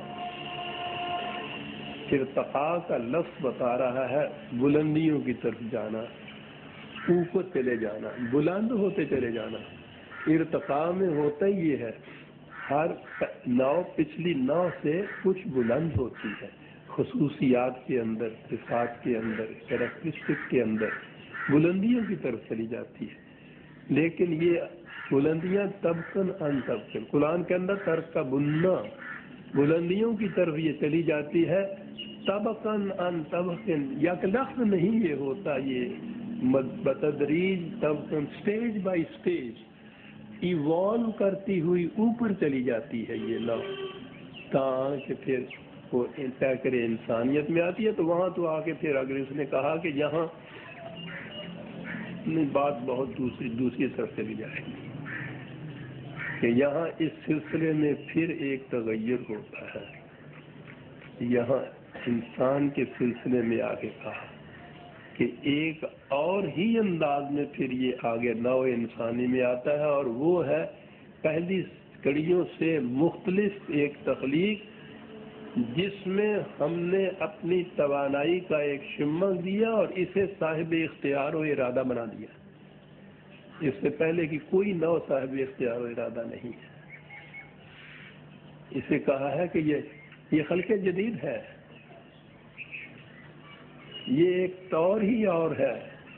ارتقاء کا لفظ بتا رہا ہے بلندیوں کی طرف جانا، اوپر چلے جانا، بلند ہوتے چلے جانا. ارتقاء میں ہوتا ہی یہ ہے، ہر نو پچھلی نو سے کچھ بلند ہوتی ہے، خصوصیات کے اندر، صفات کے اندر، کریکٹرسٹک کے اندر بلندیوں کی طرف چلی جاتی ہے. لیکن یہ بلندیاں طبقاً عن طبقاً، قرآن کے اندر ترکبن، بلندیوں کی طرف یہ چلی جاتی ہے طبقاً عن طبقاً. یک لفظ نہیں یہ ہوتا، یہ بتدریج طبقاً، سٹیج بائی سٹیج ایوالو کرتی ہوئی اوپر چلی جاتی ہے یہ لو، تاکہ پھر وہ ٹیکر انسانیت میں آتی ہے. تو وہاں تو آ کے پھر اگر اس نے کہا کہ یہاں بات بہت دوسری دوسری طرف چلی جائے گی کہ یہاں اس سلسلے میں پھر ایک تغیر ہوتا ہے. یہاں انسان کے سلسلے میں آگے کہا کہ ایک اور ہی انداز میں پھر یہ آگے نو انسانی میں آتا ہے، اور وہ ہے پہلی کڑیوں سے مختلف ایک تخلیق جس میں ہم نے اپنی توانائی کا ایک شمع دیا اور اسے صاحب اختیار و ارادہ بنا دیا. اس سے پہلے کی کوئی نو صاحب اختیار و ارادہ نہیں ہے. اسے کہا ہے کہ یہ یہ خلق جدید ہے، یہ ایک طور ہی اور ہے،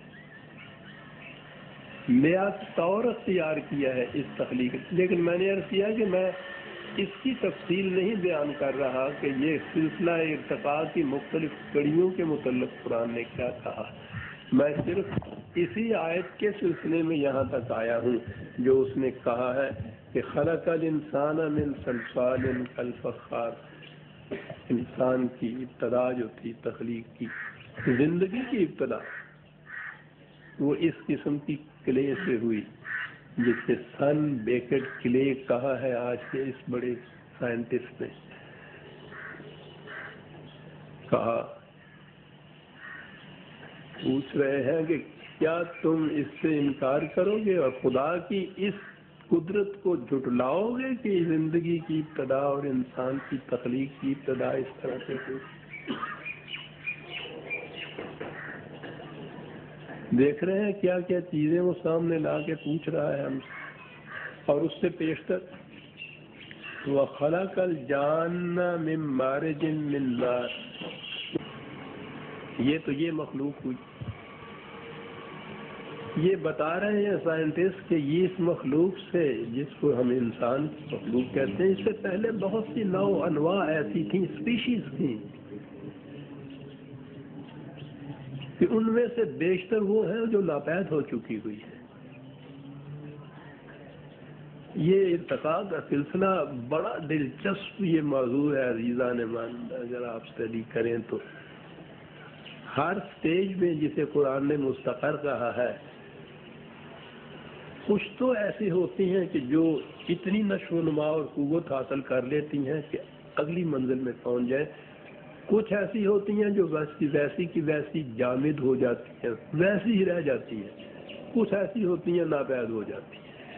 نیا طور اختیار کیا ہے اس تخلیق. لیکن میں نے عرض کیا کہ میں اس کی تفصیل نہیں بیان کر رہا کہ یہ سلسلہ ارتقاء کی مختلف کڑیوں کے متعلق قرآن نے کیا کہا. میں صرف اسی آیت کے سلسلے میں یہاں تک آیا ہوں جو اس نے کہا ہے کہ خلق الانسان من صلصال کالفخار. انسان کی ابتدا جو تھی تخلیق کی، زندگی کی ابتدا، وہ اس قسم کی کلے سے ہوئی جسے سن بیکڈ کلے کہا ہے آج کے اس بڑے سائنٹسٹ نے. کہا پوچھ رہے ہیں کہ کیا تم اس سے انکار کرو گے اور خدا کی اس قدرت کو جھٹلاؤ گے کہ زندگی کی ابتدا اور انسان کی تخلیق کی ابتدا اس طرح سے ہوئی؟ دیکھ رہے ہیں کیا کیا چیزیں وہ سامنے لا کے پوچھ رہا ہے ہم سے. اور اس سے پیشتر وَخَلَقَ الْجَانَّ مِن مَّارِجٍ مِّن نَّارٍ، یہ تو یہ مخلوق ہوئی. یہ بتا رہے ہیں سائنٹسٹ کہ یہ اس مخلوق سے، جس کو ہم انسان کی مخلوق کہتے ہیں، اس سے پہلے بہت سی نو انواع ایسی تھیں، اسپیشیز تھیں، کہ ان میں سے بیشتر وہ ہیں جو ناپید ہو چکی ہوئی ہے. یہ ارتقاء کا سلسلہ بڑا دلچسپ یہ موضوع ہے عزیزان من، اگر آپ اسٹڈی کریں تو ہر سٹیج میں جسے قرآن نے مستقر کہا ہے، کچھ تو ایسی ہوتی ہیں کہ جو اتنی نشو و نما اور قوت حاصل کر لیتی ہیں کہ اگلی منزل میں پہنچ جائیں. کچھ ایسی ہوتی ہیں جو ویسی ویسی کی ویسی جامد ہو جاتی ہیں، ویسی ہی رہ جاتی ہیں. کچھ ایسی ہوتی ہیں ناپید ہو جاتی ہیں.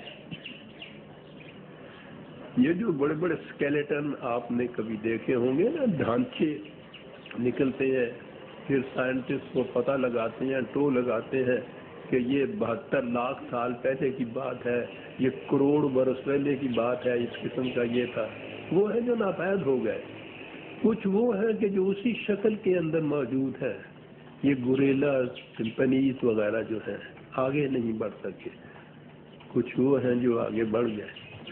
یہ جو بڑے بڑے اسکیلیٹن آپ نے کبھی دیکھے ہوں گے نا، ڈھانچے نکلتے ہیں، پھر سائنٹسٹ کو پتہ لگاتے ہیں، ٹو لگاتے ہیں کہ یہ بہتر لاکھ سال پہلے کی بات ہے، یہ کروڑ برس پہلے کی بات ہے، اس قسم کا یہ تھا. وہ ہے جو ناپید ہو گئے. کچھ وہ ہے کہ جو اسی شکل کے اندر موجود ہے. یہ گوریلا، چمپینزی وغیرہ جو ہیں آگے نہیں بڑھ سکے. کچھ وہ ہیں جو آگے بڑھ گئے،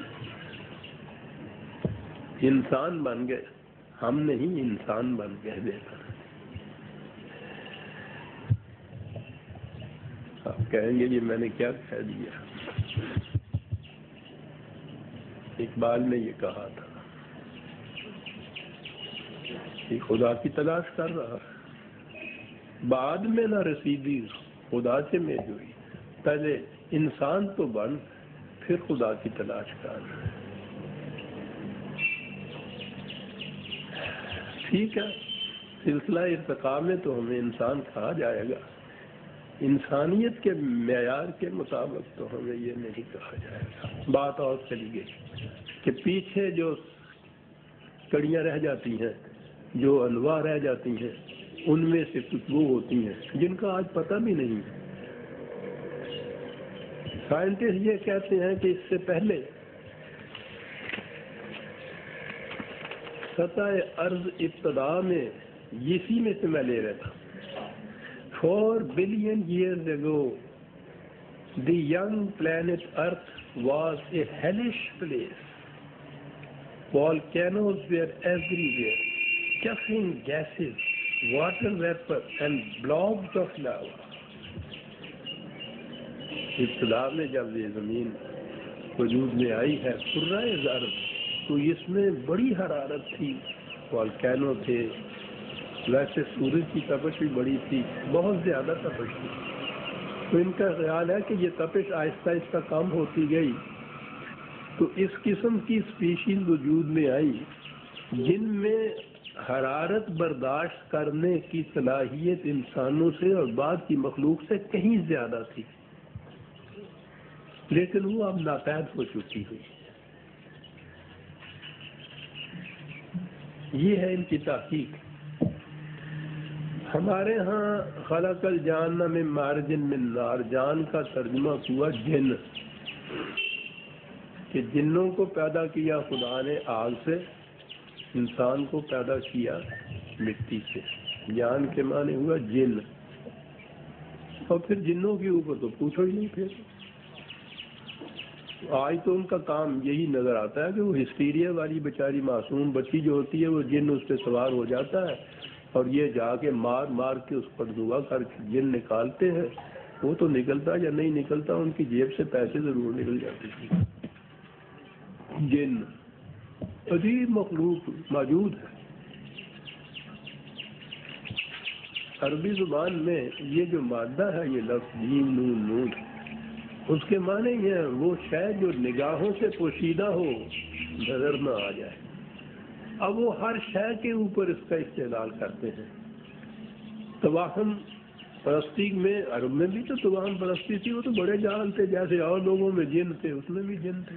انسان بن گئے. ہم نہیں، انسان بن گئے. دیکھا آپ کہیں گے یہ میں نے کیا کہہ دیا. اقبال نے یہ کہا تھا کہ خدا کی تلاش کر رہا ہے، بعد میں نہ رسیدی خدا سے میں ہوئی. پہلے انسان تو بن، پھر خدا کی تلاش کر. ٹھیک ہے، سلسلہ ارتقاء میں تو ہمیں انسان کہا جائے گا، انسانیت کے معیار کے مطابق تو ہمیں یہ نہیں کہا جائے گا. بات اور چلی گئی کہ پیچھے جو کڑیاں رہ جاتی ہیں، جو انواع رہ جاتی ہیں، ان میں سے کچھ وہ ہوتی ہیں جن کا آج پتہ بھی نہیں. سائنٹسٹ یہ کہتے ہیں کہ اس سے پہلے سطح ارض ابتدا میں، اسی میں سے میں لے رہا تھا، four billion years ago the young planet Earth was a hellish place. Volcanoes were everywhere, puffing gases, water vapor and blobs of lava. ابتدا میں جب یہ زمین وجود میں آئی ہے کرۂ ارض، تو اس میں بڑی حرارت تھی، والکینو تھے. ویسے سورج کی تپش بھی بڑی تھی، بہت زیادہ تپش تھی. تو ان کا خیال ہے کہ یہ تپش آہستہ آہستہ کم ہوتی گئی، تو اس قسم کی اسپیشیز وجود میں آئی جن میں حرارت برداشت کرنے کی صلاحیت انسانوں سے اور بعد کی مخلوق سے کہیں زیادہ تھی، لیکن وہ اب ناپید ہو چکی ہوئی. یہ ہے ان کی تحقیق. ہمارے ہاں خلق الجان من مارج من نار، جان کا ترجمہ ہوا جن، کہ جنوں کو پیدا کیا خدا نے آگ سے، انسان کو پیدا کیا مٹی سے. جان کے معنی ہوا جن. اور پھر جنوں کے اوپر تو پوچھو ہی نہیں. پھر آج تو ان کا کام یہی نظر آتا ہے کہ وہ ہسٹیریا والی بیچاری معصوم بچی جو ہوتی ہے، وہ جن اس پہ سوار ہو جاتا ہے اور یہ جا کے مار مار کے اس پر دعا کر کے جن نکالتے ہیں. وہ تو نکلتا یا نہیں نکلتا، ان کی جیب سے پیسے ضرور نکل جاتے ہیں. جن عجیب مخلوق موجود ہے. عربی زبان میں یہ جو مادہ ہے، یہ لفظ جیم نون نون، اس کے معنی یہ ہے وہ شے جو نگاہوں سے پوشیدہ ہو، نظر نہ آ جائے. اب وہ ہر شے کے اوپر اس کا استعمال کرتے ہیں. توہم پرستی میں، عرب میں بھی تو توہم پرستی تھی، وہ تو بڑے جان تھے، جیسے اور لوگوں میں جن تھے، اس میں بھی جن تھے.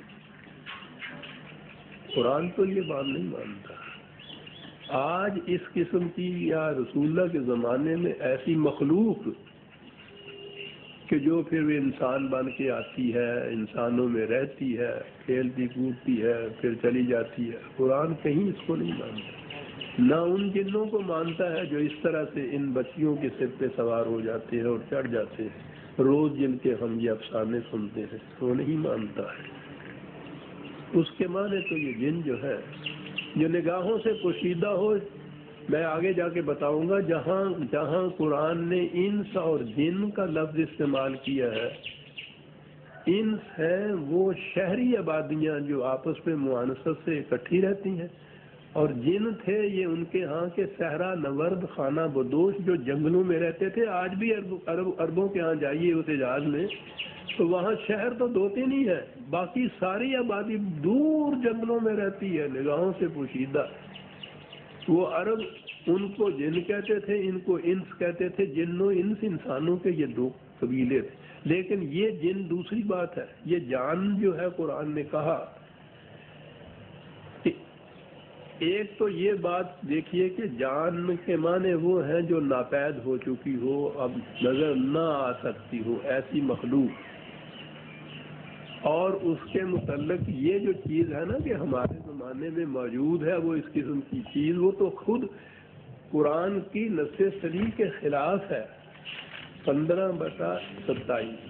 قرآن تو یہ بات نہیں مانتا. آج اس قسم کی یا رسول اللہ کے زمانے میں ایسی مخلوق کہ جو پھر وہ انسان بن کے آتی ہے، انسانوں میں رہتی ہے، کھیلتی کودتی ہے، پھر چلی جاتی ہے، قرآن کہیں اس کو نہیں مانتا. نہ ان جنوں کو مانتا ہے جو اس طرح سے ان بچیوں کے سر پہ سوار ہو جاتے ہیں اور چڑھ جاتے ہیں، روز جن کے ہم یہ افسانے سنتے ہیں، وہ نہیں مانتا ہے۔ اس کے معنی تو یہ جن جو ہے جو نگاہوں سے پوشیدہ ہو، میں آگے جا کے بتاؤں گا، جہاں جہاں قرآن نے انس اور جن کا لفظ استعمال کیا ہے، انس ہیں وہ شہری آبادیاں جو آپس میں معانست سے اکٹھی رہتی ہیں، اور جن تھے یہ ان کے ہاں کے صحرا نورد خانہ بدوش جو جنگلوں میں رہتے تھے۔ آج بھی عرب عرب عربوں کے ہاں جائیے اس حجاز میں تو وہاں شہر تو دو تین ہی ہے، باقی ساری آبادی دور جنگلوں میں رہتی ہے، نگاہوں سے پوشیدہ۔ وہ عرب ان کو جن کہتے تھے، ان کو انس کہتے تھے۔ جن و انس انسانوں کے یہ دو قبیلے تھے، لیکن یہ جن دوسری بات ہے۔ یہ جان جو ہے قرآن نے کہا، ایک تو یہ بات دیکھیے کہ جان کے معنی وہ ہیں جو ناپید ہو چکی ہو، اب نظر نہ آ سکتی ہو، ایسی مخلوق۔ اور اس کے متعلق یہ جو چیز ہے نا کہ ہمارے زمانے میں موجود ہے وہ اس قسم کی چیز، وہ تو خود قرآن کی نص صریح کے خلاف ہے۔ پندرہ بٹا ستائیس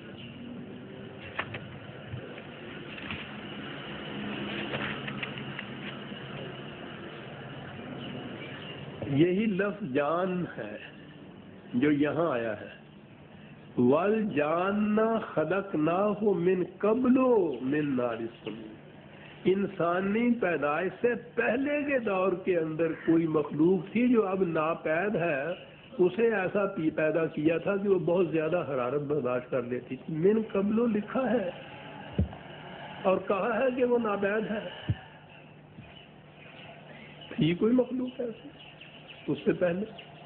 یہی لفظ جان ہے جو یہاں آیا ہے۔ وَالْجَانَّ خَلَقْنَاهُ مِنْ قَبْلُ مِنْ نَارِ السَّمُومِ، انسانی پیدائش سے پہلے کے دور کے اندر کوئی مخلوق تھی جو اب ناپید ہے، اسے ایسا پیدا کیا تھا کہ وہ بہت زیادہ حرارت برداشت کر لیتی تھی۔ من قبل لکھا ہے اور کہا ہے کہ وہ ناپید ہے۔ تھی کوئی مخلوق ایسی اس سے پہلے؟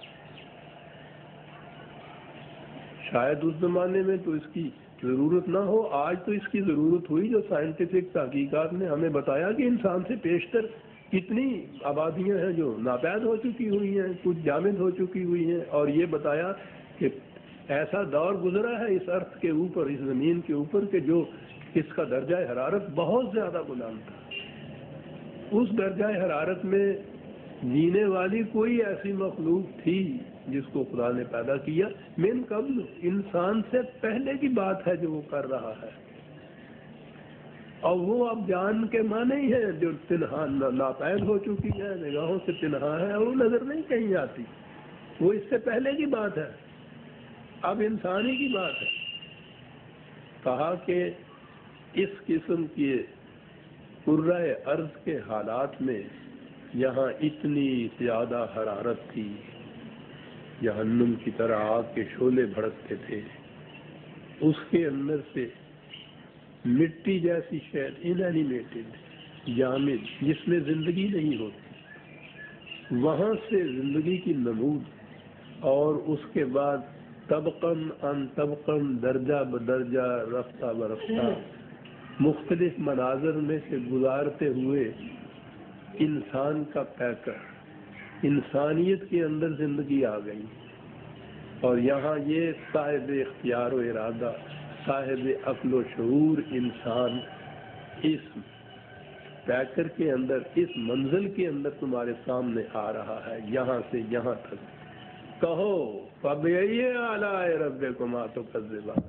شاید اس زمانے میں تو اس کی ضرورت نہ ہو، آج تو اس کی ضرورت ہوئی جو سائنٹیفک تحقیقات نے ہمیں بتایا کہ انسان سے پیشتر کتنی آبادیاں ہیں جو ناپید ہو چکی ہوئی ہیں، کچھ جامد ہو چکی ہوئی ہیں، اور یہ بتایا کہ ایسا دور گزرا ہے اس ارتھ کے اوپر، اس زمین کے اوپر، کہ جو اس کا درجہ حرارت بہت زیادہ بلند تھا۔ اس درجہ حرارت میں جینے والی کوئی ایسی مخلوق تھی جس کو خدا نے پیدا کیا من قبل، انسان سے پہلے کی بات ہے جو وہ کر رہا ہے۔ اور وہ اب جان کے معنی ہی ہے جو تنہا ناپید ہو چکی ہے، نگاہوں سے تنہا ہے اور وہ نظر نہیں کہیں آتی، وہ اس سے پہلے کی بات ہے، اب انسانی کی بات ہے۔ کہا کہ اس قسم کے قرۂ ارض کے حالات میں یہاں اتنی زیادہ حرارت تھی، جہنم کی طرح آگ کے شعلے بھڑکتے تھے، اس کے اندر سے مٹی جیسی شید انینیمیٹڈ جامد جس میں زندگی نہیں ہوتی، وہاں سے زندگی کی نمود، اور اس کے بعد طبقاً ان طبقاً درجہ بدرجہ رفتہ برفتہ مختلف مناظر میں سے گزارتے ہوئے انسان کا پیکر، انسانیت کے اندر زندگی آ گئی۔ اور یہاں یہ صاحب اختیار و ارادہ، صاحب عقل و شعور انسان اس پیکر کے اندر، اس منزل کے اندر تمہارے سامنے آ رہا ہے، یہاں سے یہاں تک۔ کہو فَبِأَيِّ آلَاءِ رَبِّكُمَا تُكَذِّبَانِ،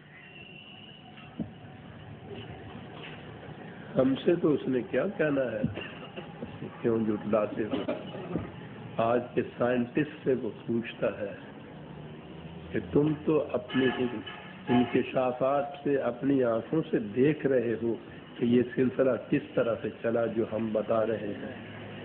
ہم سے تو اس نے کیا کہنا ہے، کیوں جھٹلاتے ہو؟ آج کے سائنٹسٹ سے وہ پوچھتا ہے کہ تم تو اپنے انکشافات سے، اپنی آنکھوں سے دیکھ رہے ہو کہ یہ سلسلہ کس طرح سے چلا جو ہم بتا رہے ہیں،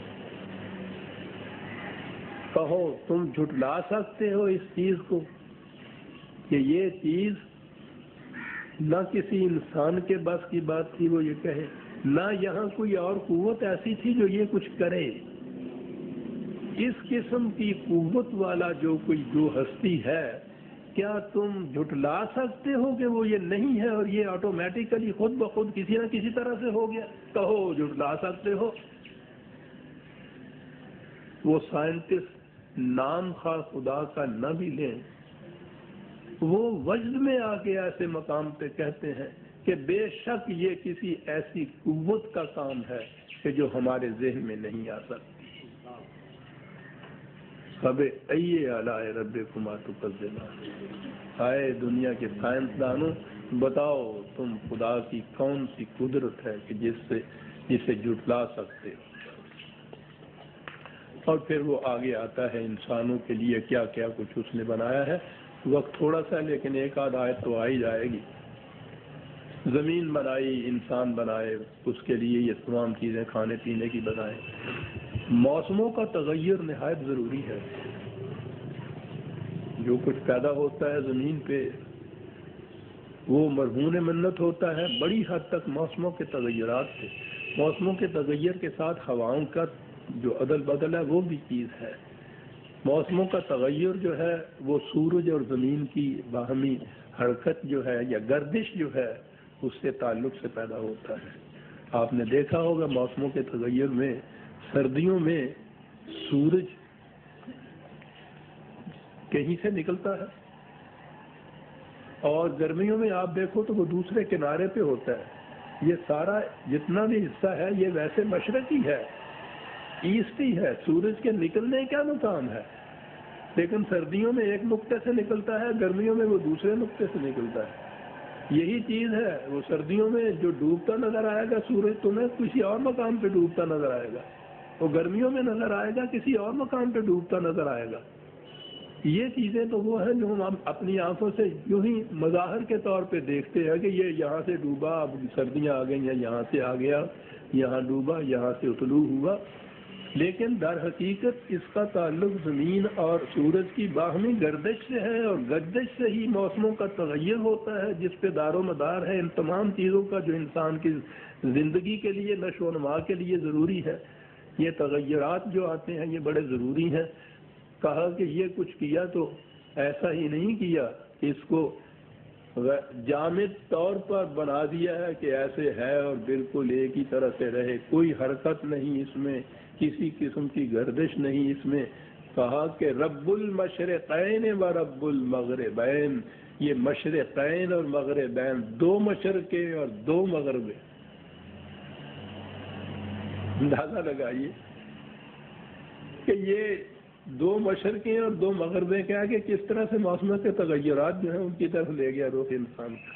کہو تم جھٹلا سکتے ہو اس چیز کو کہ یہ چیز نہ کسی انسان کے بس کی بات تھی وہ یہ کہے، نہ یہاں کوئی اور قوت ایسی تھی جو یہ کچھ کرے۔ اس قسم کی قوت والا جو کوئی جو ہستی ہے، کیا تم جھٹلا سکتے ہو کہ وہ یہ نہیں ہے اور یہ آٹومیٹیکلی خود بخود کسی نہ کسی طرح سے ہو گیا؟ کہو جھٹلا سکتے ہو؟ وہ سائنٹسٹ نام خواہ خدا کا نہ بھی لیں، وہ وجد میں آ کے ایسے مقام پہ کہتے ہیں کہ بے شک یہ کسی ایسی قوت کا کام ہے کہ جو ہمارے ذہن میں نہیں آ سکتی۔ فب ای آلاء ربکما تکذبان، آئے دنیا کے سائنسدانوں بتاؤ تم خدا کی کون سی قدرت ہے کہ جس سے جسے جھٹلا سکتے ہو۔ اور پھر وہ آگے آتا ہے انسانوں کے لیے کیا کیا کچھ اس نے بنایا ہے۔ وقت تھوڑا سا لیکن ایک آدھ آیت تو آ ہی جائے گی۔ زمین بنائی، انسان بنائے، اس کے لیے یہ تمام چیزیں کھانے پینے کی بنائے۔ موسموں کا تغیر نہایت ضروری ہے۔ جو کچھ پیدا ہوتا ہے زمین پہ وہ مرہون منت ہوتا ہے بڑی حد تک موسموں کے تغیرات سے۔ موسموں کے تغیر کے ساتھ ہواؤں کا جو عدل بدل ہے وہ بھی چیز ہے۔ موسموں کا تغیر جو ہے وہ سورج اور زمین کی باہمی حرکت جو ہے یا گردش جو ہے اس سے تعلق سے پیدا ہوتا ہے۔ آپ نے دیکھا ہوگا موسموں کے تغیر میں سردیوں میں سورج کہیں سے نکلتا ہے اور گرمیوں میں آپ دیکھو تو وہ دوسرے کنارے پہ ہوتا ہے۔ یہ سارا جتنا بھی حصہ ہے یہ ویسے مشرقی ہے، ایسٹی ہے، سورج کے نکلنے کا مقام ہے، لیکن سردیوں میں ایک نقطے سے نکلتا ہے، گرمیوں میں وہ دوسرے نقطے سے نکلتا ہے۔ یہی چیز ہے، وہ سردیوں میں جو ڈوبتا نظر آئے گا سورج تمہیں کسی اور مقام پہ ڈوبتا نظر آئے گا، وہ گرمیوں میں نظر آئے گا کسی اور مقام پہ ڈوبتا نظر آئے گا۔ یہ چیزیں تو وہ ہیں جو ہم اپنی آنکھوں سے یوں ہی مظاہر کے طور پہ دیکھتے ہیں کہ یہ یہاں سے ڈوبا، اب سردیاں آ گئی ہیں، یہاں سے آ گیا، یہاں ڈوبا، یہاں سے طلوع ہوا، لیکن در حقیقت اس کا تعلق زمین اور سورج کی باہمی گردش سے ہے، اور گردش سے ہی موسموں کا تغیر ہوتا ہے جس پہ دار و مدار ہے ان تمام چیزوں کا جو انسان کی زندگی کے لیے نشو و نما کے لیے ضروری ہے۔ یہ تغیرات جو آتے ہیں یہ بڑے ضروری ہیں۔ کہا کہ یہ کچھ کیا تو ایسا ہی نہیں کیا، اس کو جامد طور پر بنا دیا ہے کہ ایسے ہے اور بالکل ایک ہی طرح سے رہے، کوئی حرکت نہیں اس میں، کسی قسم کی گردش نہیں اس میں۔ کہا کہ رب المشرقین و رب المغربین، یہ مشرقین اور مغربین دو مشرقے اور دو مغربے، اندازہ لگائیے کہ یہ دو مشرقیں اور دو مغربیں کیا کہ کس طرح سے موسم کے تغیرات جو ہیں ان کی طرف لے گیا روح انسان کا۔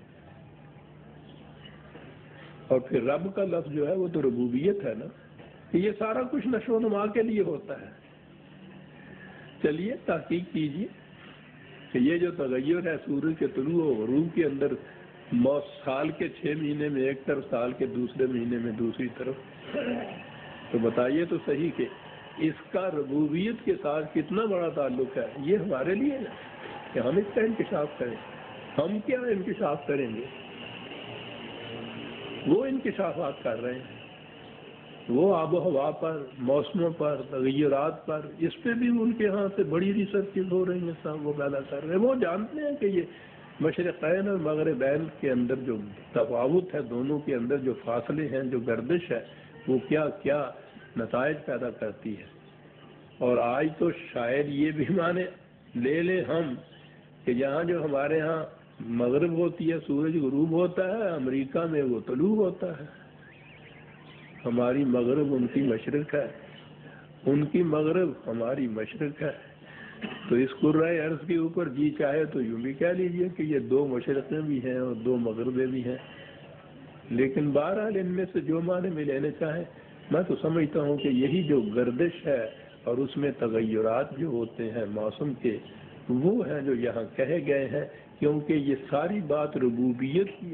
اور پھر رب کا لفظ جو ہے وہ تو ربوبیت ہے نا، کہ یہ سارا کچھ نشو و نما کے لیے ہوتا ہے۔ چلیے تحقیق کیجیے کہ یہ جو تغیر ہے سورج کے طلوع و غروب کے اندر، سال کے چھ مہینے میں ایک طرف، سال کے دوسرے مہینے میں دوسری طرف، تو بتائیے تو صحیح کہ اس کا ربوبیت کے ساتھ کتنا بڑا تعلق ہے۔ یہ ہمارے لیے نا کہ ہم اس کا انکشاف کریں، ہم کیا انکشاف کریں گے، وہ انکشافات کر رہے ہیں، وہ آب و ہوا پر، موسموں پر، تغیرات پر، اس پہ بھی ان کے ہاں سے بڑی ریسرچز ہو رہی ہیں، سب وہ پیدا کر رہے ہیں۔ وہ جانتے ہیں کہ یہ مشرقین اور مغربین کے اندر جو تفاوت ہے، دونوں کے اندر جو فاصلے ہیں، جو گردش ہے، وہ کیا کیا نتائج پیدا کرتی ہے۔ اور آج تو شاید یہ بھی مانے لے لیں ہم کہ جہاں جو ہمارے ہاں مغرب ہوتی ہے، سورج غروب ہوتا ہے، امریکہ میں وہ طلوع ہوتا ہے۔ ہماری مغرب ان کی مشرق ہے، ان کی مغرب ہماری مشرق ہے۔ تو اس کرۂ ارض کے اوپر جی چاہے تو یوں بھی کہہ لیجئے کہ یہ دو مشرقیں بھی ہیں اور دو مغربیں بھی ہیں، لیکن بہرحال ان میں سے جو معنی میں لینے چاہیں، میں تو سمجھتا ہوں کہ یہی جو گردش ہے اور اس میں تغیرات جو ہوتے ہیں موسم کے، وہ ہیں جو یہاں کہے گئے ہیں، کیونکہ یہ ساری بات ربوبیت کی۔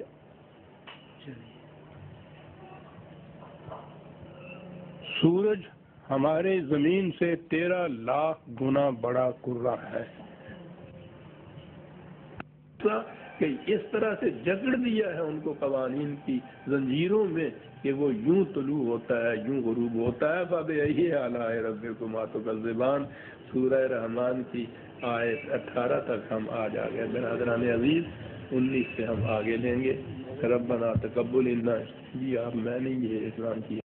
سورج ہمارے زمین سے تیرہ لاکھ گنا بڑا کرہ ہے، کہ اس طرح سے جکڑ دیا ہے ان کو قوانین کی زنجیروں میں کہ وہ یوں طلوع ہوتا ہے، یوں غروب ہوتا ہے۔ فَبِأَيِّ آلَاءِ رَبِّكُمَا تُكَذِّبَانِ، سورہ رحمان کی آیت اٹھارہ تک ہم آج آ گئے۔ برادران عزیز انیس سے ہم آگے لیں گے۔ ربنا تقبل منا، جی آپ میں نے یہ اعلان کیا۔